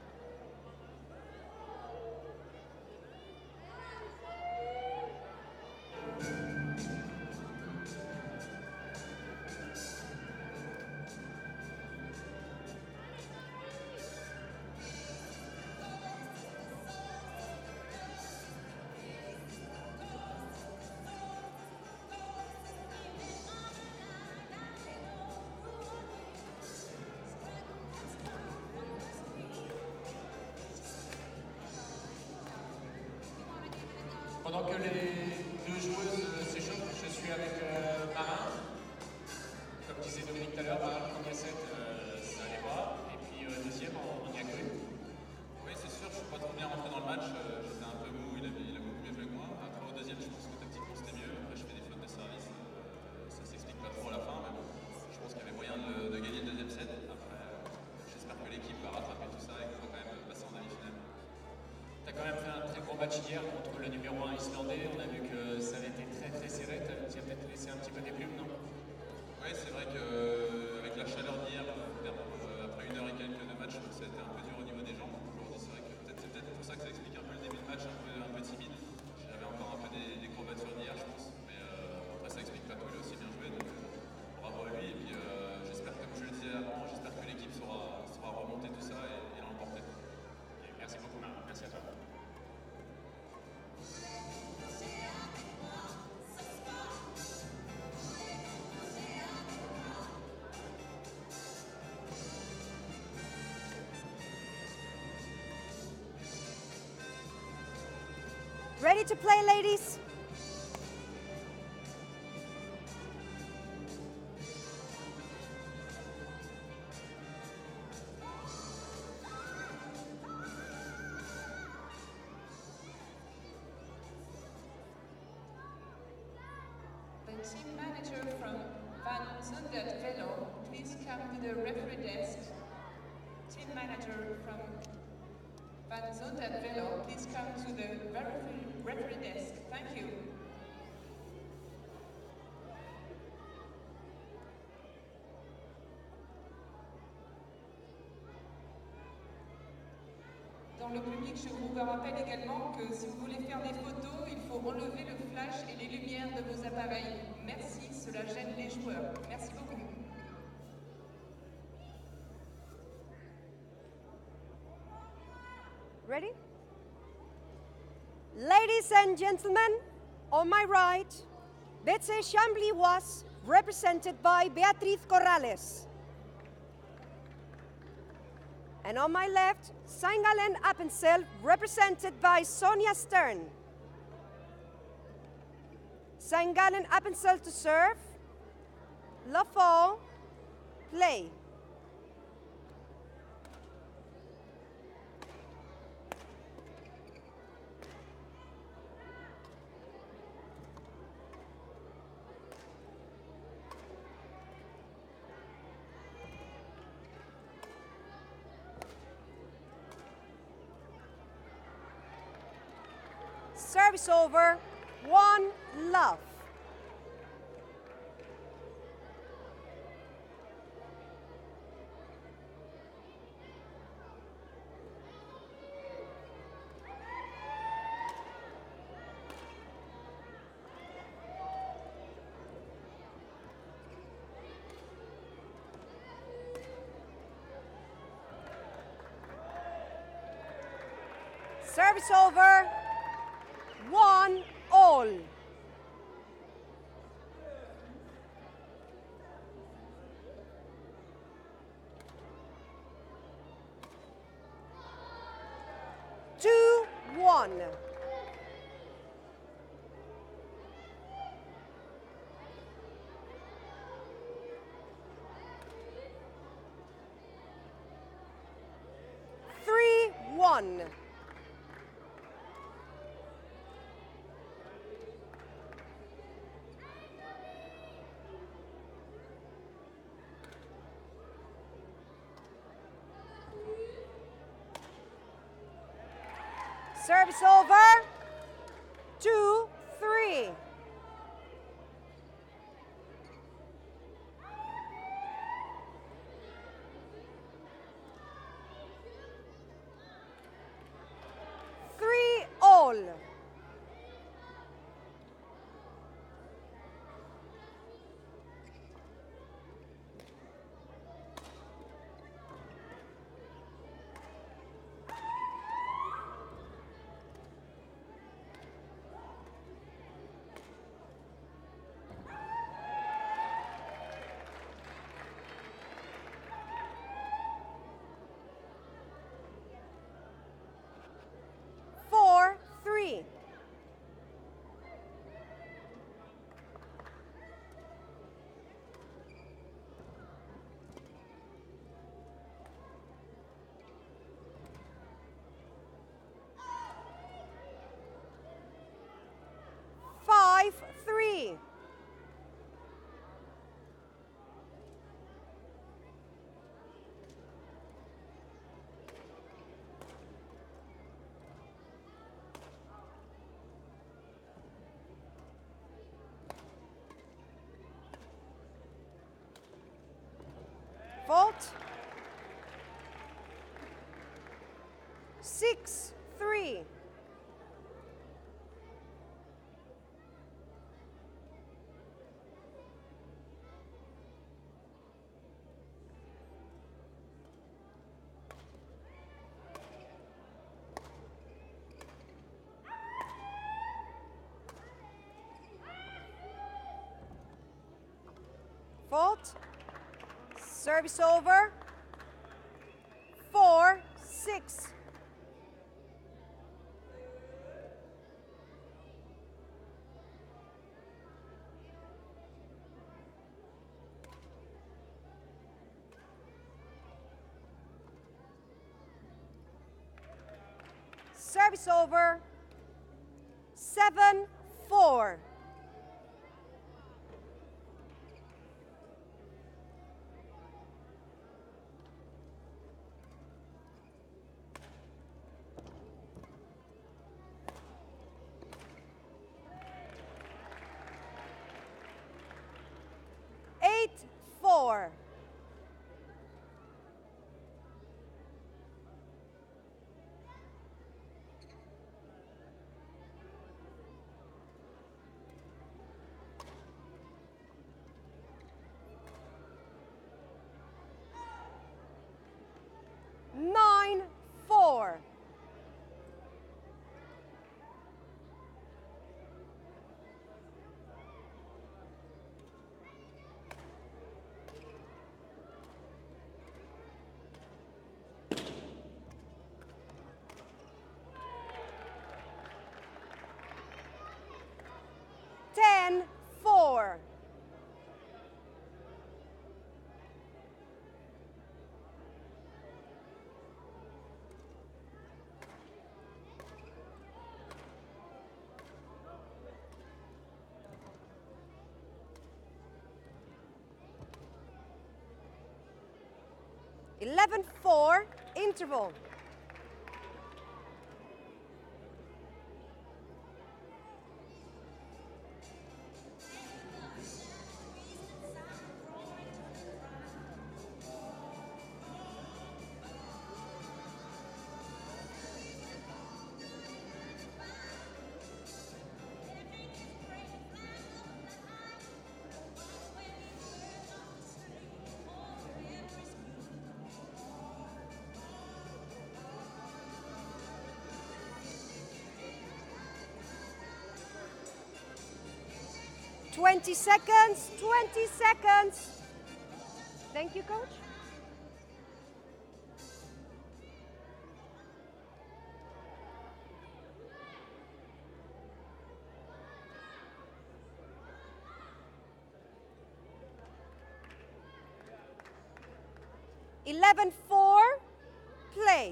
Pendant que les deux joueuses s'échauffent, je suis avec Marin. Comme disait Dominique tout à l'heure, Marin, le premier set, ça allait pas. Et puis deuxième, on y a cru. Oui, c'est sûr, je ne suis pas trop bien rentré dans le match. J'étais un peu mou, il a beaucoup mieux joué que moi. Après, au deuxième, je pense que tactiquement c'était mieux. Après, je fais des fautes de service. Ça s'explique pas trop à la fin, mais bon, je pense qu'il y avait moyen de gagner le deuxième set. Après, j'espère que l'équipe va rattraper tout ça et qu'on va quand même passer en demi-finale. Tu as quand même fait un très gros match match hier contre le numéro 1 islandais. On a vu que ça avait été très très serré. Tu as peut-être laissé un petit peu des plumes, non? Oui, c'est vrai qu'avec la chaleur d'hier, après 1 heure et quelques de match, ça a été un peu dur au niveau des jambes. Aujourd'hui, c'est vrai que c'est peut-être pour ça que ça explique un peu le début de match, un peu timide. J'avais encore un peu des courbatures d'hier, je pense. Mais après, ça explique pas tout. Il a aussi bien joué, donc bravo à lui. Et puis j'espère, comme je le disais avant, j'espère que l'équipe saura remonter tout ça et l'emporter. Okay, merci beaucoup, Marc. Merci à toi. Ready to play, ladies? The team manager from Van Zundert-Velo, please come to the referee desk. Team manager from Van Zundert-Velo, please come to the referee desk. Thank you. Dans le public, je vous rappelle également que si vous voulez faire des photos, il faut enlever le flash et les lumières de vos appareils. Merci, cela gêne les joueurs. Merci beaucoup. Ready? Ladies and gentlemen, on my right, BC Chambly Oise, represented by Beatriz Corrales. And on my left, Gallen-Appenzell, represented by Sonia Stern. Gallen-Appenzell to serve. Lafont, play. Service over, 1-love. Service over, 1-all. Two, 1. Three, 1. Service over, 2, 3. Three, all. Fault. 6-3. Fault. Service over. 4-6. Service over. 7-4. Four. Nine, 4. Ten, 4. Eleven, 4. Interval. Twenty seconds, 20 seconds. Thank you, coach. Eleven, 4. Play.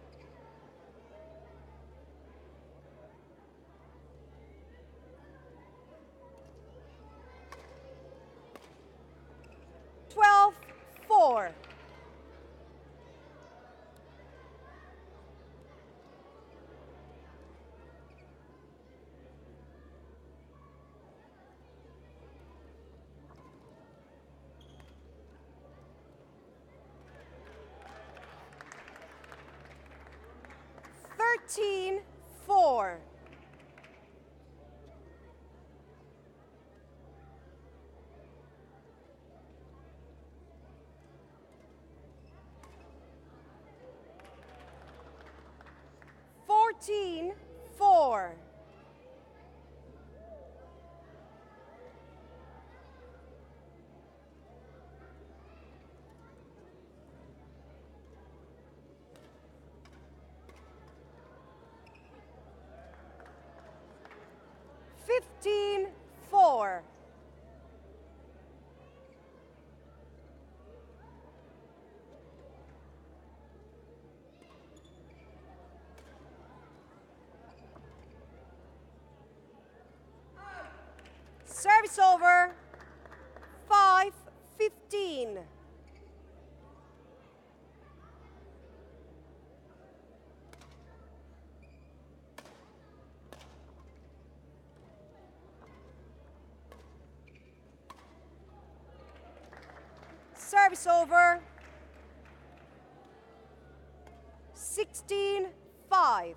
Twelve, 4. Thirteen, 4. Fourteen, 4. Fifteen, 4. Service over. 5-15. Service over. 16-5.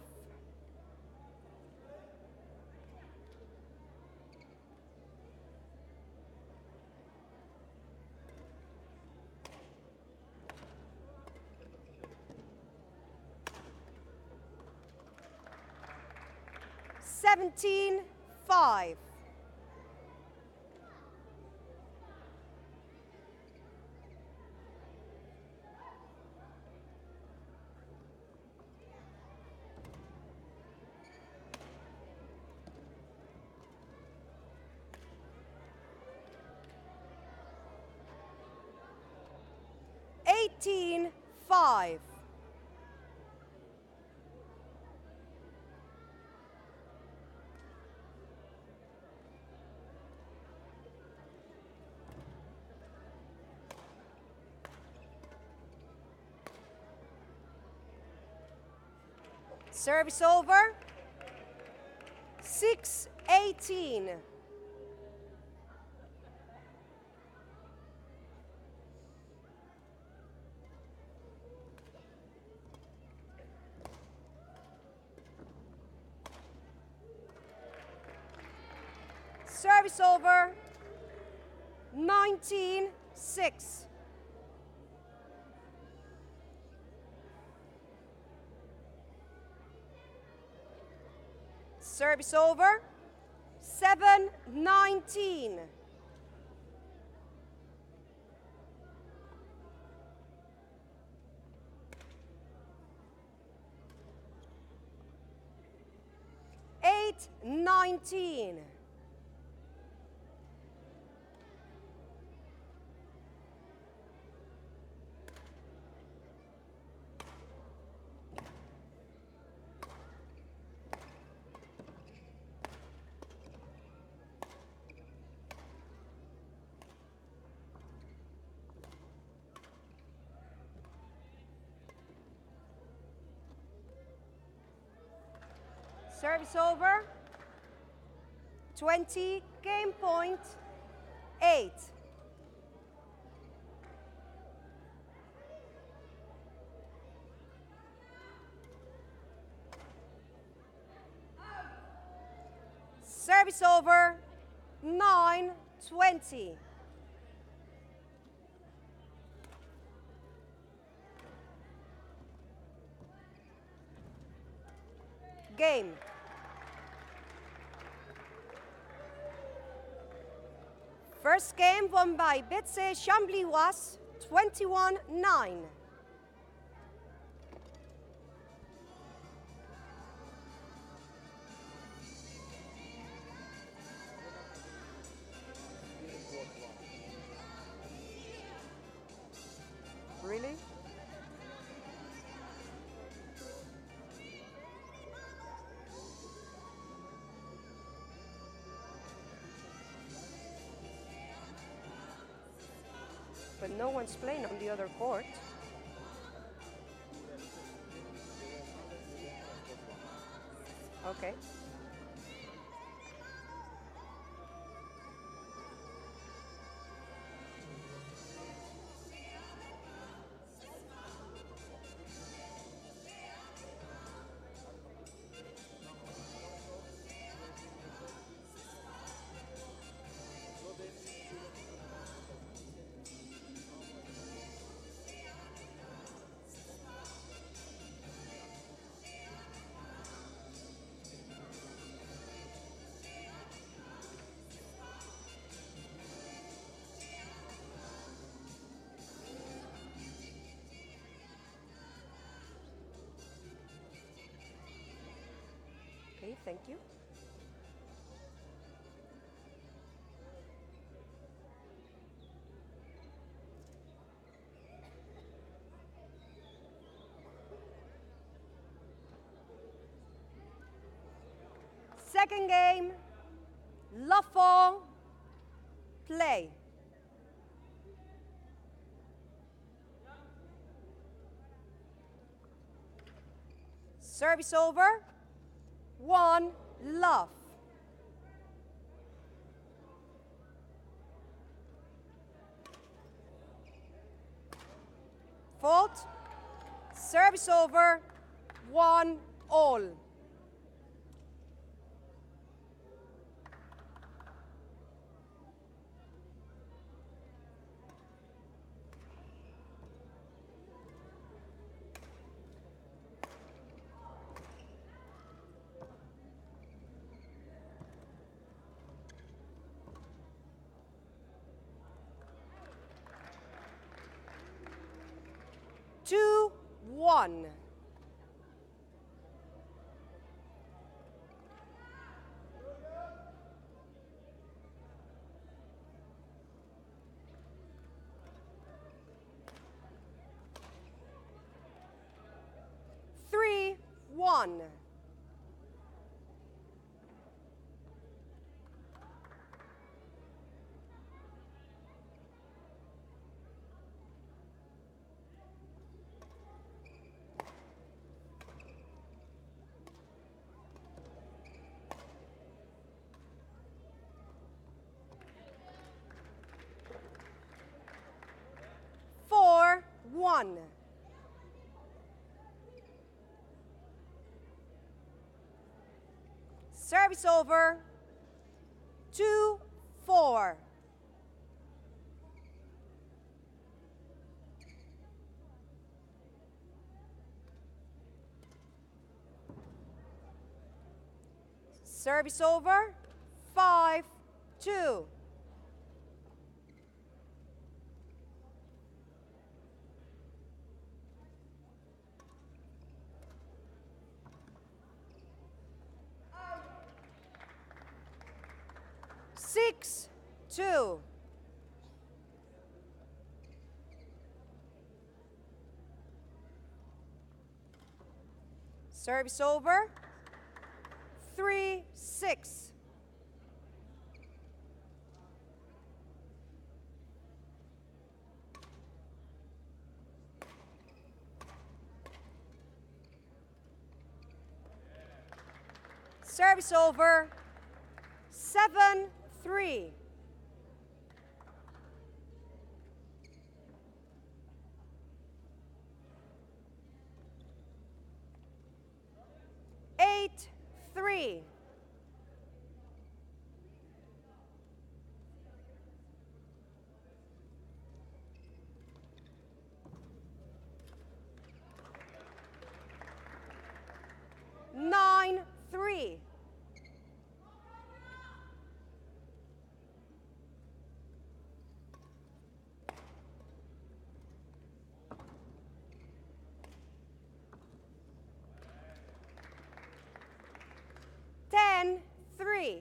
Seventeen, 5. Eighteen, 5. Service over. 6-18. Service over. 19-6. Service over. 7-19. Eight, 19. Service over. 20, game point, 8. Service over. 9-20. Game. First game won by Chambly Oise, 21-9. Really? But no one's playing on the other court. Okay. Okay, thank you. Second game, Lafont, play. Service over. 1 love. Fault. Service over. 1 all. Two, 1. Three, 1. Four, 1. Service over. 2, 4. Service over. 5, 2. Six, 2. Service over. 3, 6. Service over. 7, 3. Eight, 3. Nine, 3. Ten, 3.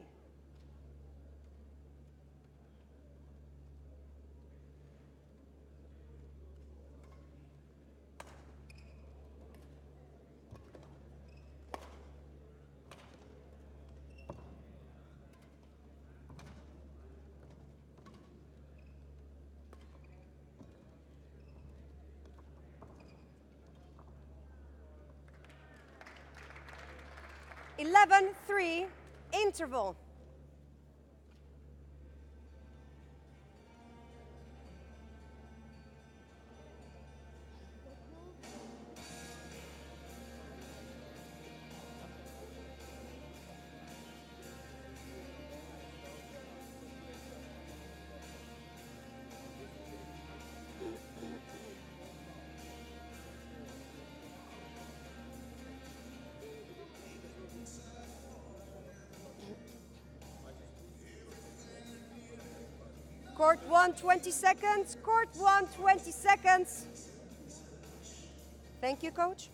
Eleven, 3. Interval. Court 1, 20 seconds. Court 1, 20 seconds. Thank you, coach.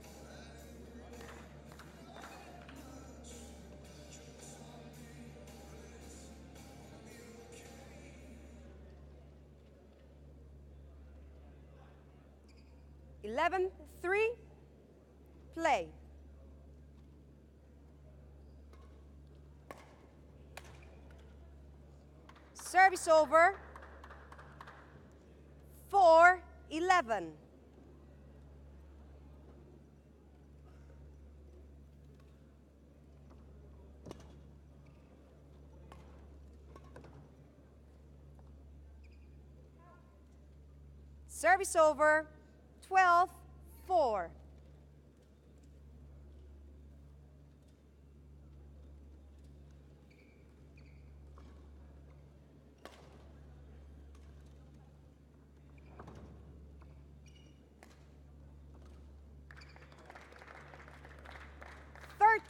Eleven, 3. Play. Service over. 4, 11. Service over. 12, 4.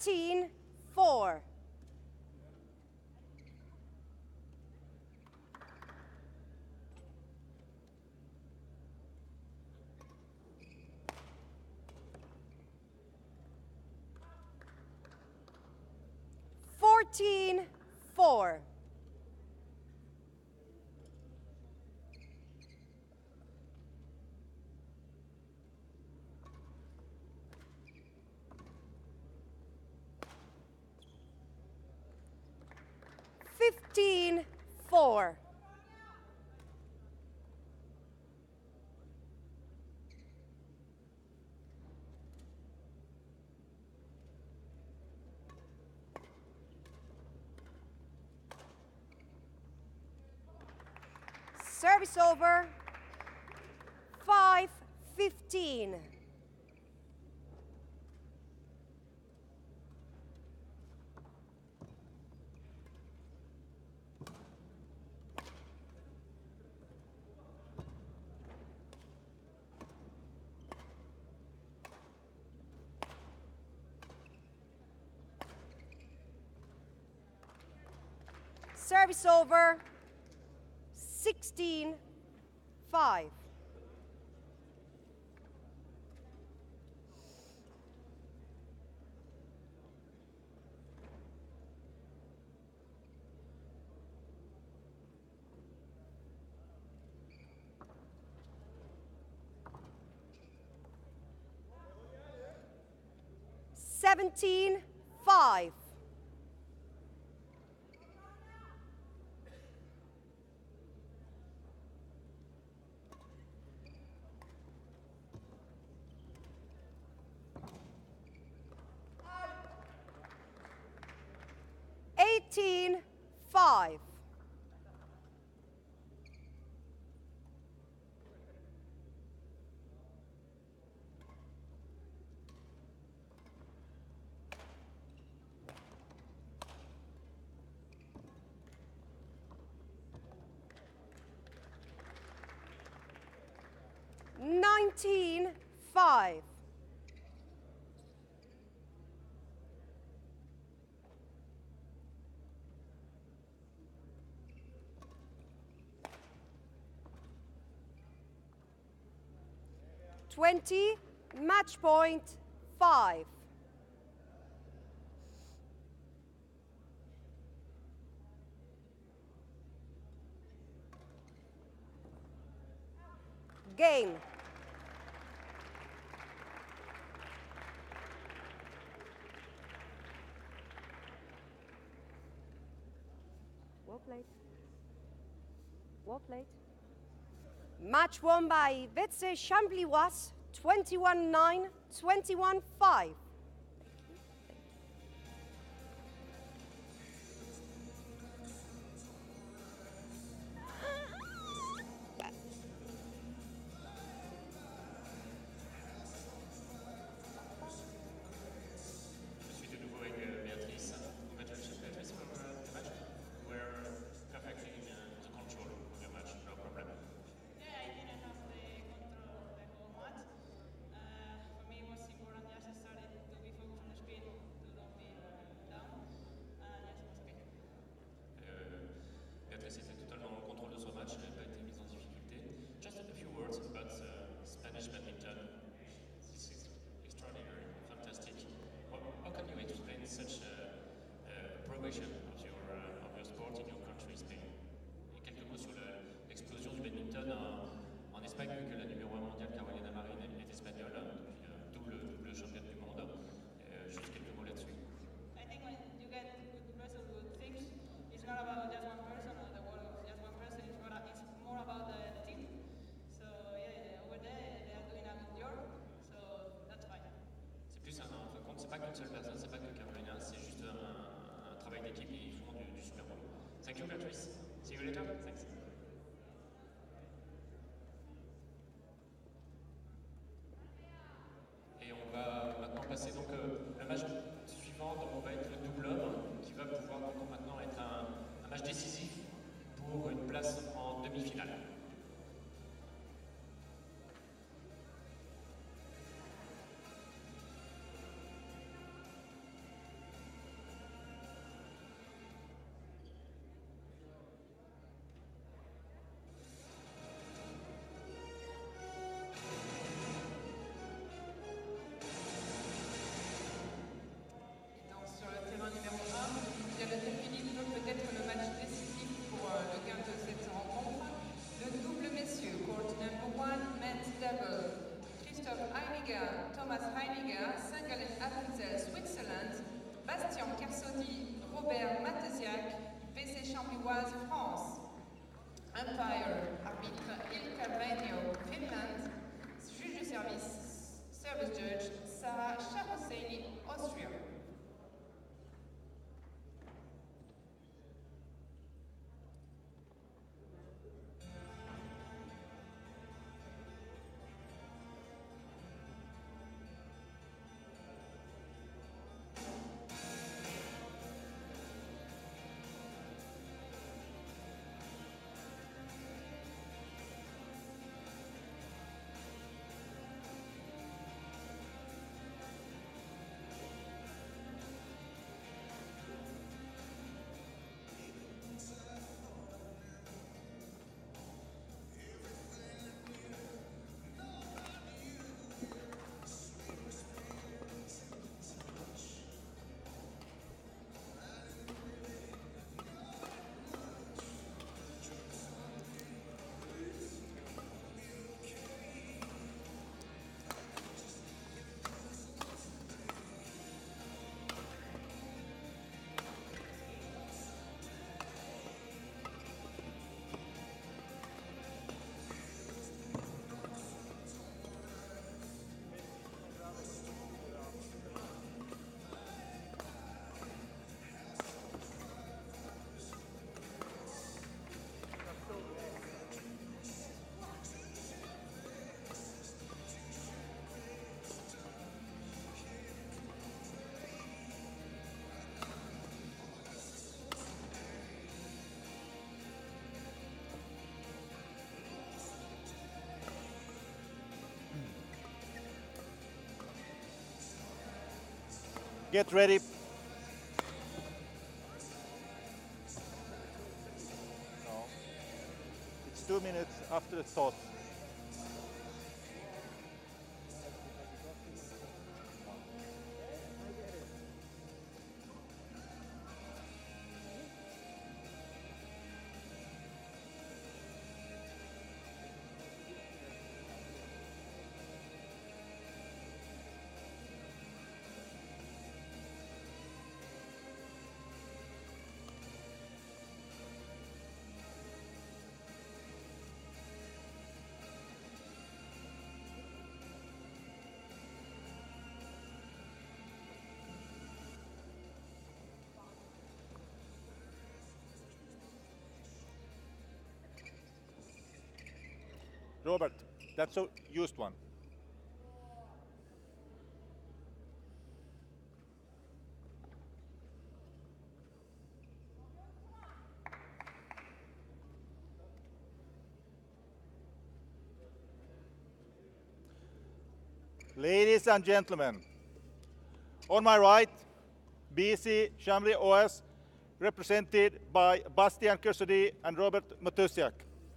17-4. Fourteen, 4. Fifteen, 4. Service over. 5-15. Service over. 16-5. Seventeen, 5. Eighteen, 5. Nineteen, 5. Match point 5. Game. Well played. Well played. Match won by Chambly Oise, 21-9, 21-5. Spanish badminton. This is extraordinary, fantastic. How can you explain such progression of your sport in your country, Spain? Et quelques mots sur l'explosion du badminton en Espagne, vu que la numéro 1 mondiale, Carolina Marin, est espagnole, depuis double championne du monde. Juste quelques mots là-dessus. I think when you get good results, good things, it's not about just one person or the work of just one person, it's more about the team. So yeah, over there, they are doing a good job, so that's fine. C'est plus un compte, c'est pas qu'une seule personne, c'est pas que Carolina, c'est juste un travail d'équipe et ils font du super boulot. Thank you, Beatrice. See you later. Thanks. Et on va maintenant passer donc le match suivant, donc on va être le double homme, qui va pouvoir donc maintenant être un match décisif pour une place en demi-finale. Oise, France. Umpire, arbitre Il Carregno, Finland. Juge de service judge, Sarah Shahosseini, Austria. Get ready. No. It's 2 minutes after the toss. Robert, that's a used one. Ladies and gentlemen, on my right, BC Chambly Oise, represented by Bastian Kersody and Robert Matusiak.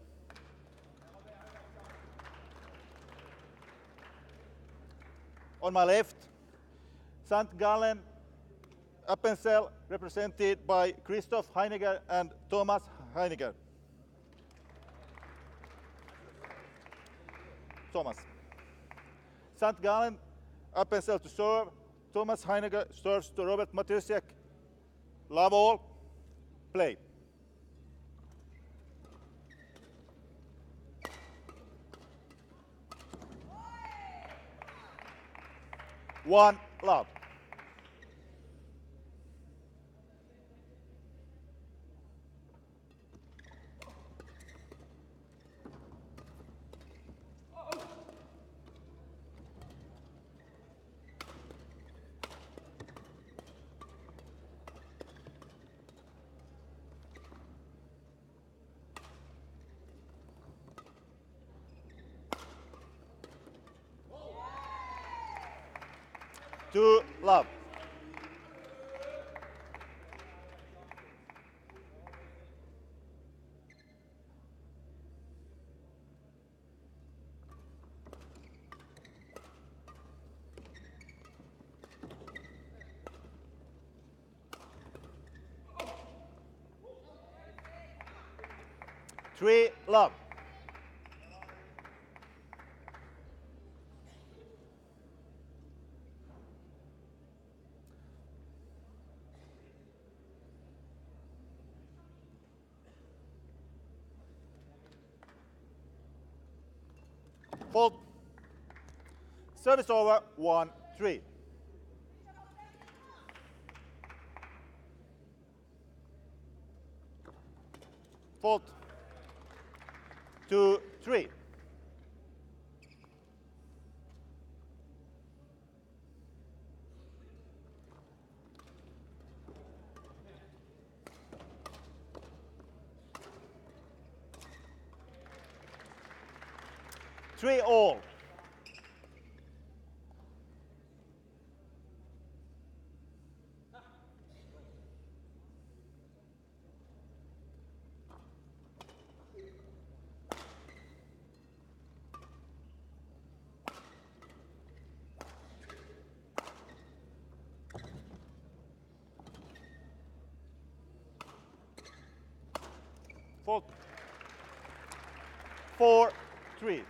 On my left, St. Gallen-Appenzell, represented by Christoph Heiniger and Thomas Heiniger. Thomas. St. Gallen-Appenzell to serve. Thomas Heiniger serves to Robert Matusiak. Love all. Play. One love. Two love. Three love. Fault. Service over, 1-3. Fault. 2-3. Three all. Fault. 4-3.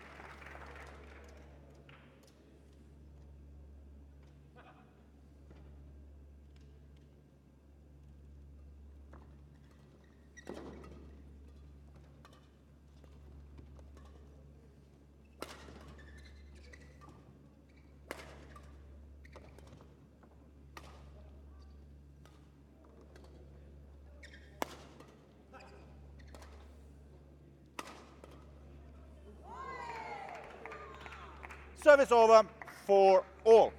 Service over, 4 all.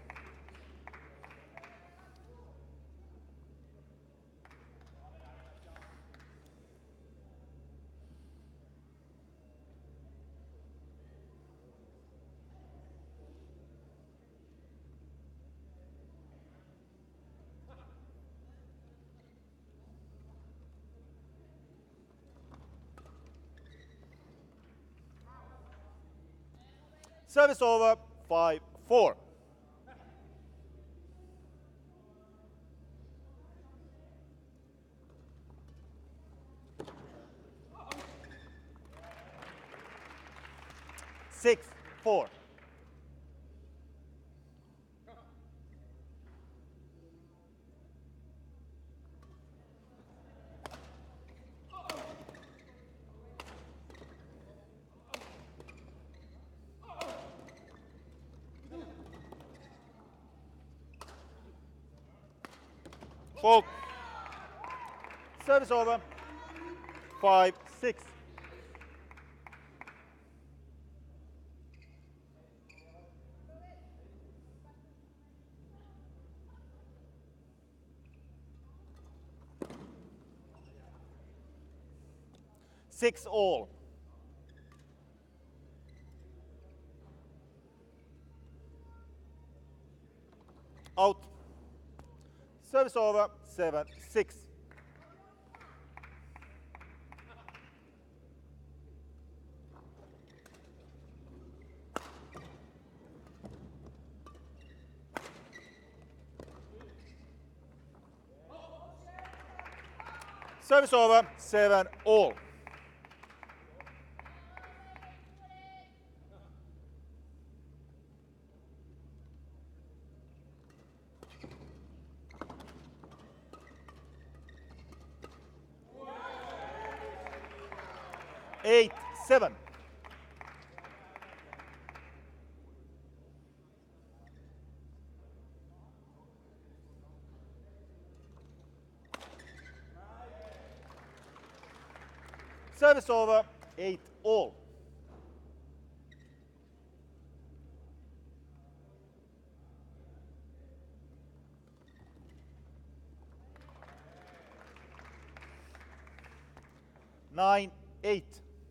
Service over, 5-4. Six, 4. Fault. Service over, 5-6. Six all. Out. Service over, 7-6. Service over, 7 all. Eight, 7. Service over, 8 all. Nine, 8.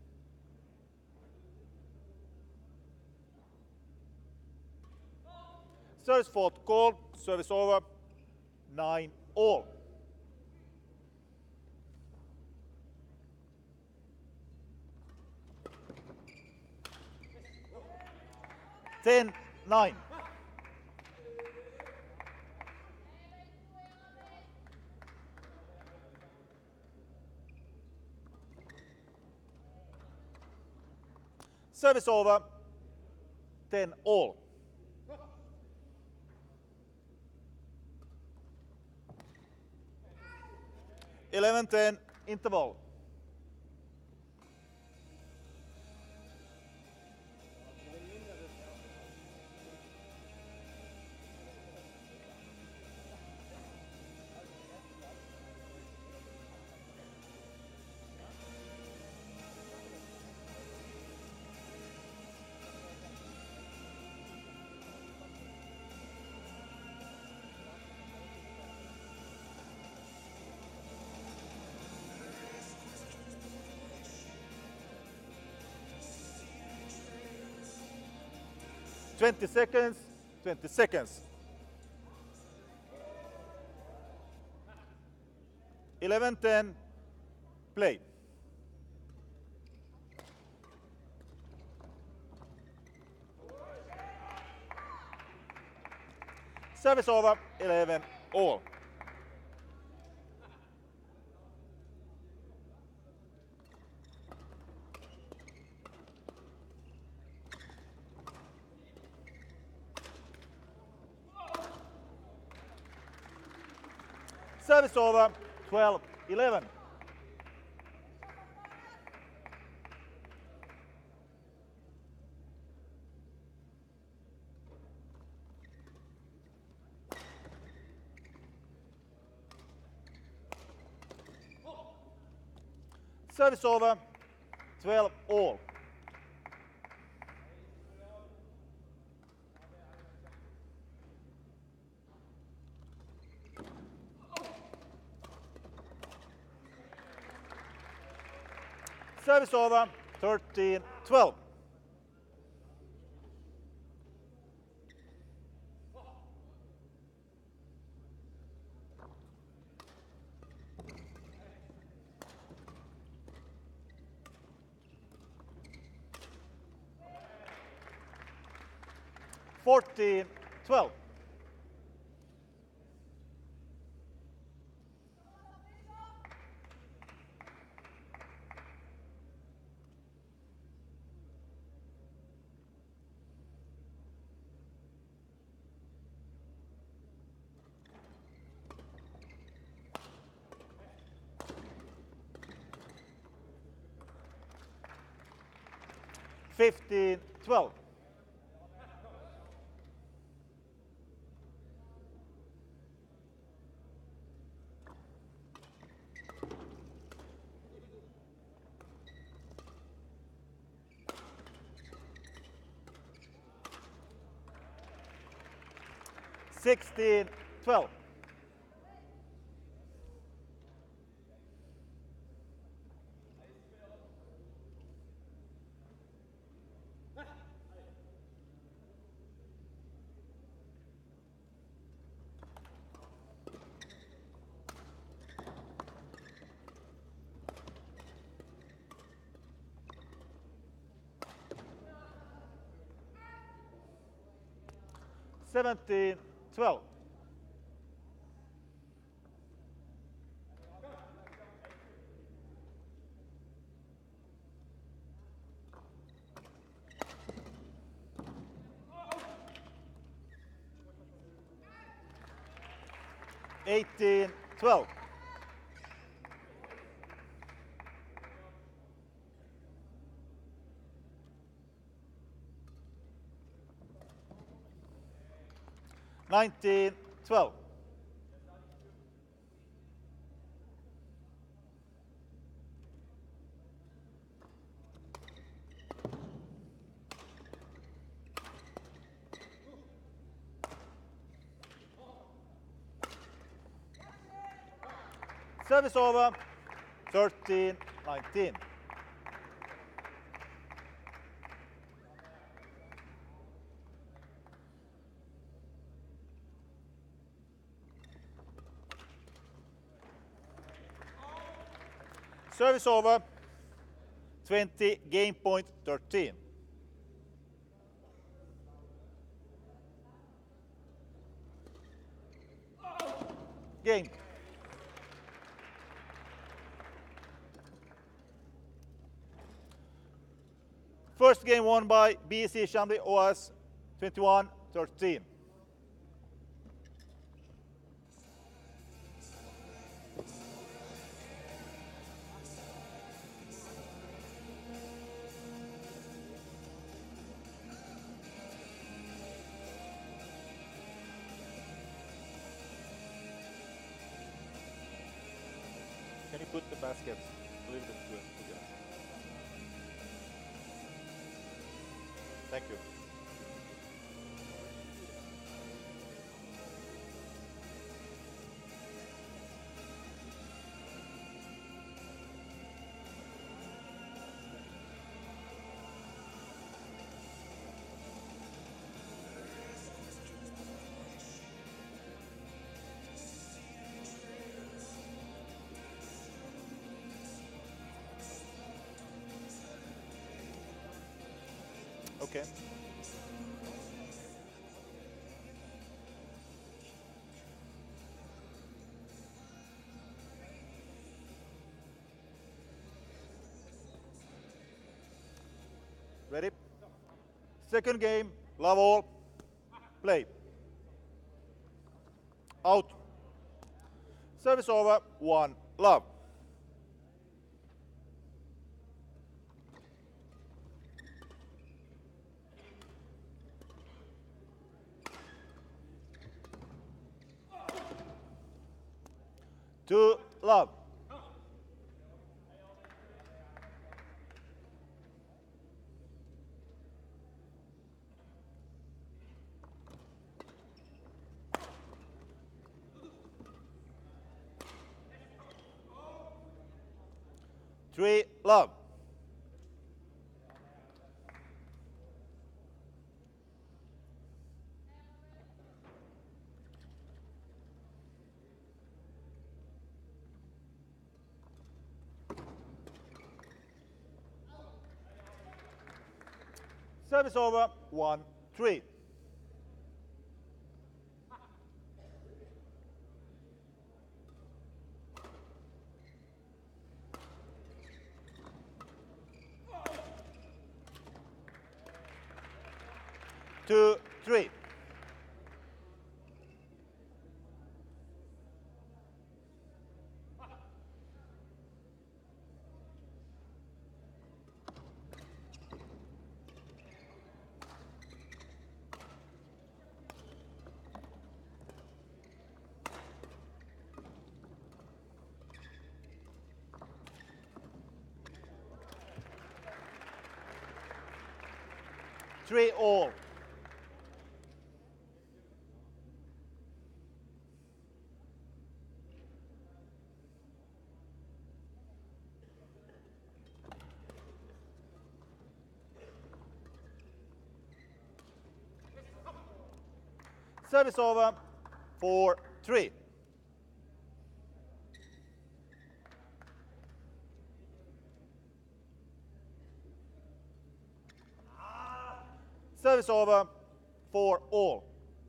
Service fault called, service over, 9 all. Ten, 9. Service over, 10 all. Eleven, 10 interval. 20 seconds, 20 seconds. 11-10, play. Service over, 11 all. Service over, 12-11. Service over, 12 all. Service over, 13-12. Fourteen, 12. Fifteen, 12. Sixteen, 12. Seventeen, 12. Eighteen, 12. Nineteen, 12. Service over, 13-19. Service over, 20, game point 13. Game. First game won by BC Chambly Oise, 21-13. Can you put the baskets a little bit together? Thank you. Okay. Ready? Second game, love all. Play. Out. Service over, 1, love. Two, love. Three, love. Service over, 1, 3. Two, 3. Three all. Service over, 4, 3. Service over, 4 all.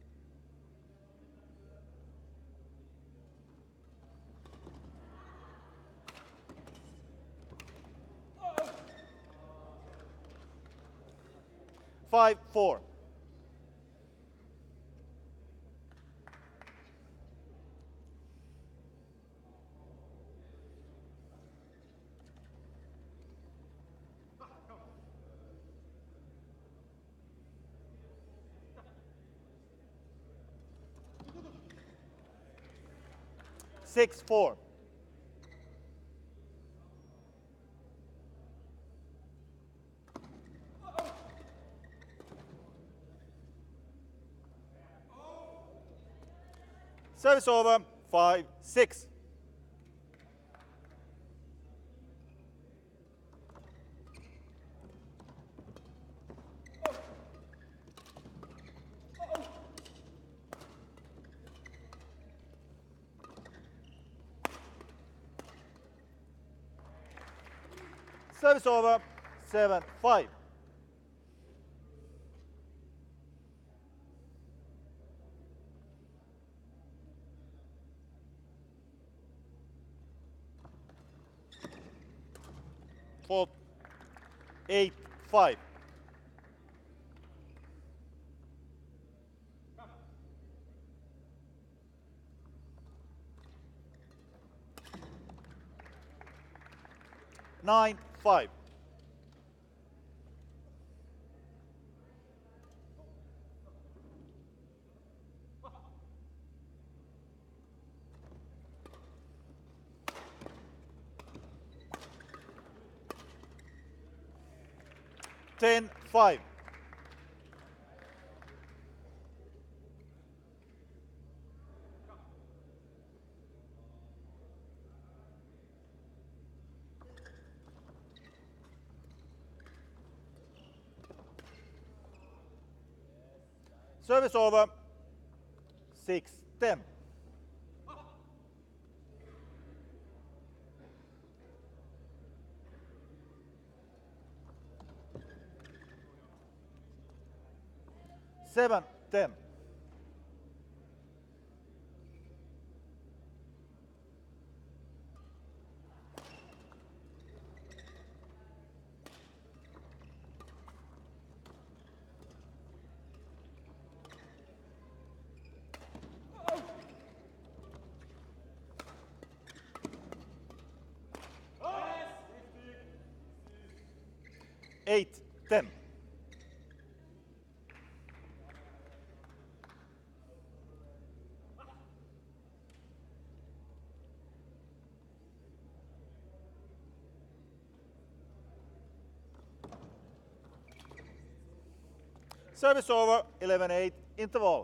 Five, 4. Six, 4. Service over, 5, 6. Service over, 7, 5. Fault, 8, 5. Nine, 5. Ten, 5. Service over, 6, 10. 7-10. Eight, 10. Service over, 11-8, interval.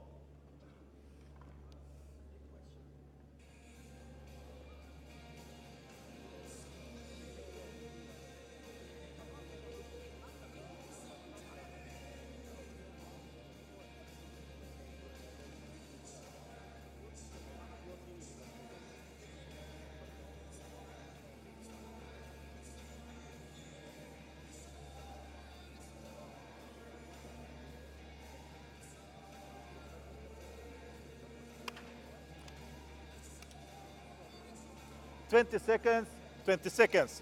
Twenty seconds, 20 seconds.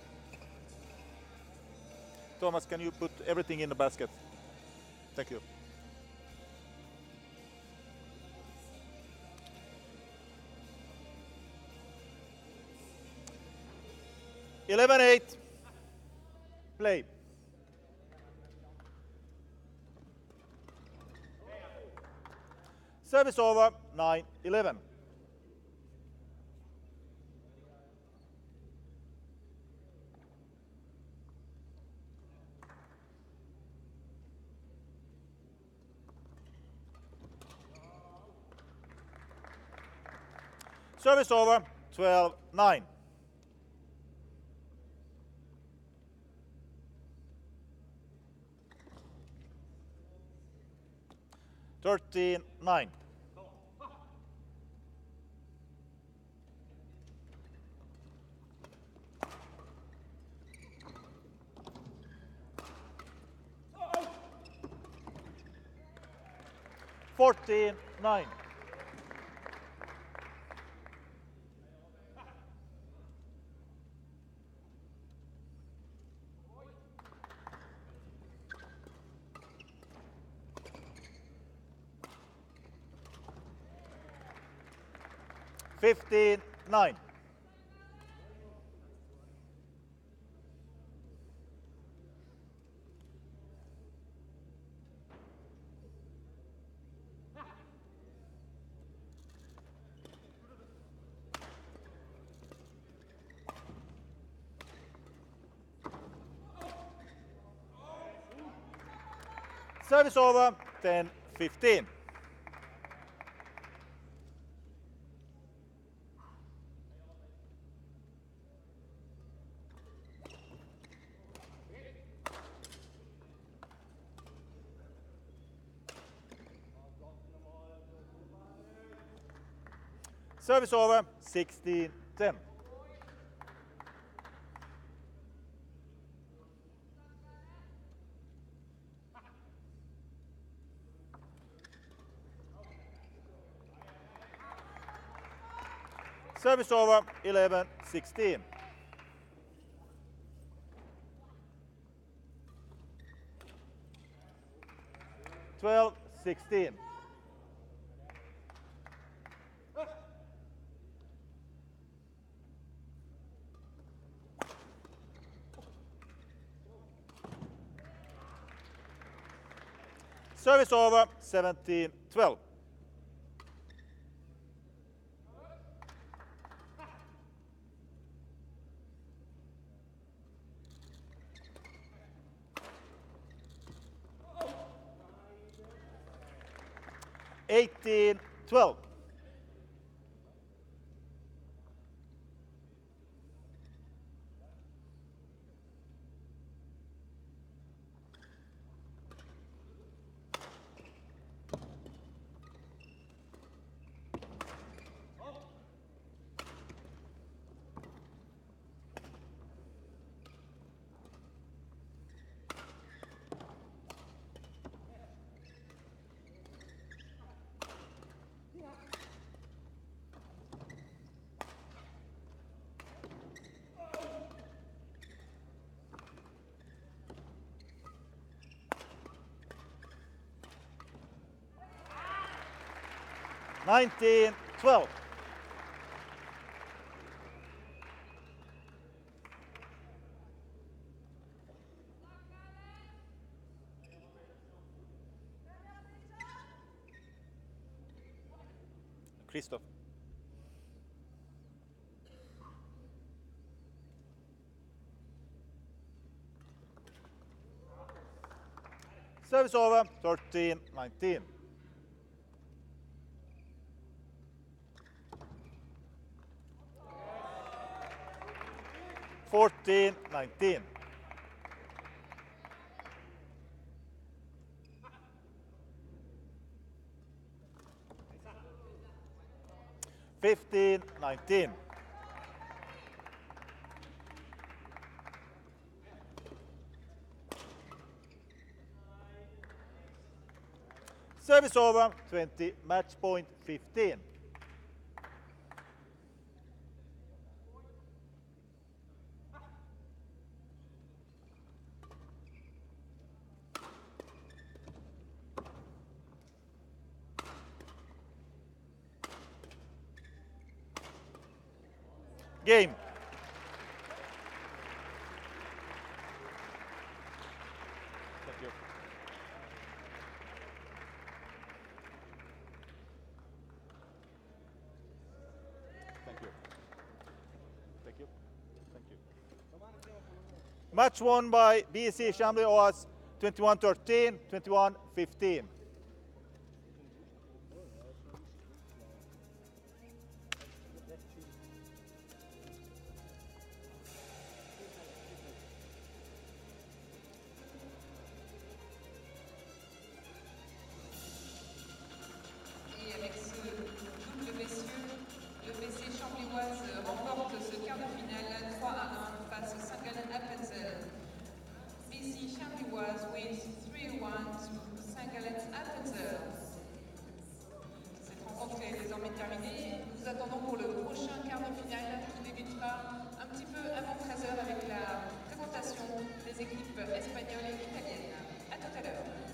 Thomas, can you put everything in the basket? Thank you. Eleven, 8. Play. Service over, 9-11. Service over, 12-9. Thirteen, 9. Fourteen, 9. Fifteen, 9. Service over, 10-15. Service over, 16-10. Service over, 11-16. Twelve, 16. Service over, 17-12. Eighteen, 12. 19-12. Christoph. Service over, 13-19. Fourteen, 19. Fifteen, 19. Service over, 20, match point 15. Game. Thank you. Thank you. Thank you. Thank you. Match won by BC Chambly Oise 21-13, 21-15. Et avec ce double messieurs, le BC Chambly Oise remporte ce quart de finale 3-1 face au Gallen-Appenzell. BC Chambly Oise wins 3-1 to Gallen-Appenzell. Cette rencontre est désormais terminée. Nous vous attendons pour le prochain quart de finale qui débutera un petit peu avant 13h avec la présentation des équipes espagnoles et italiennes. À tout à l'heure.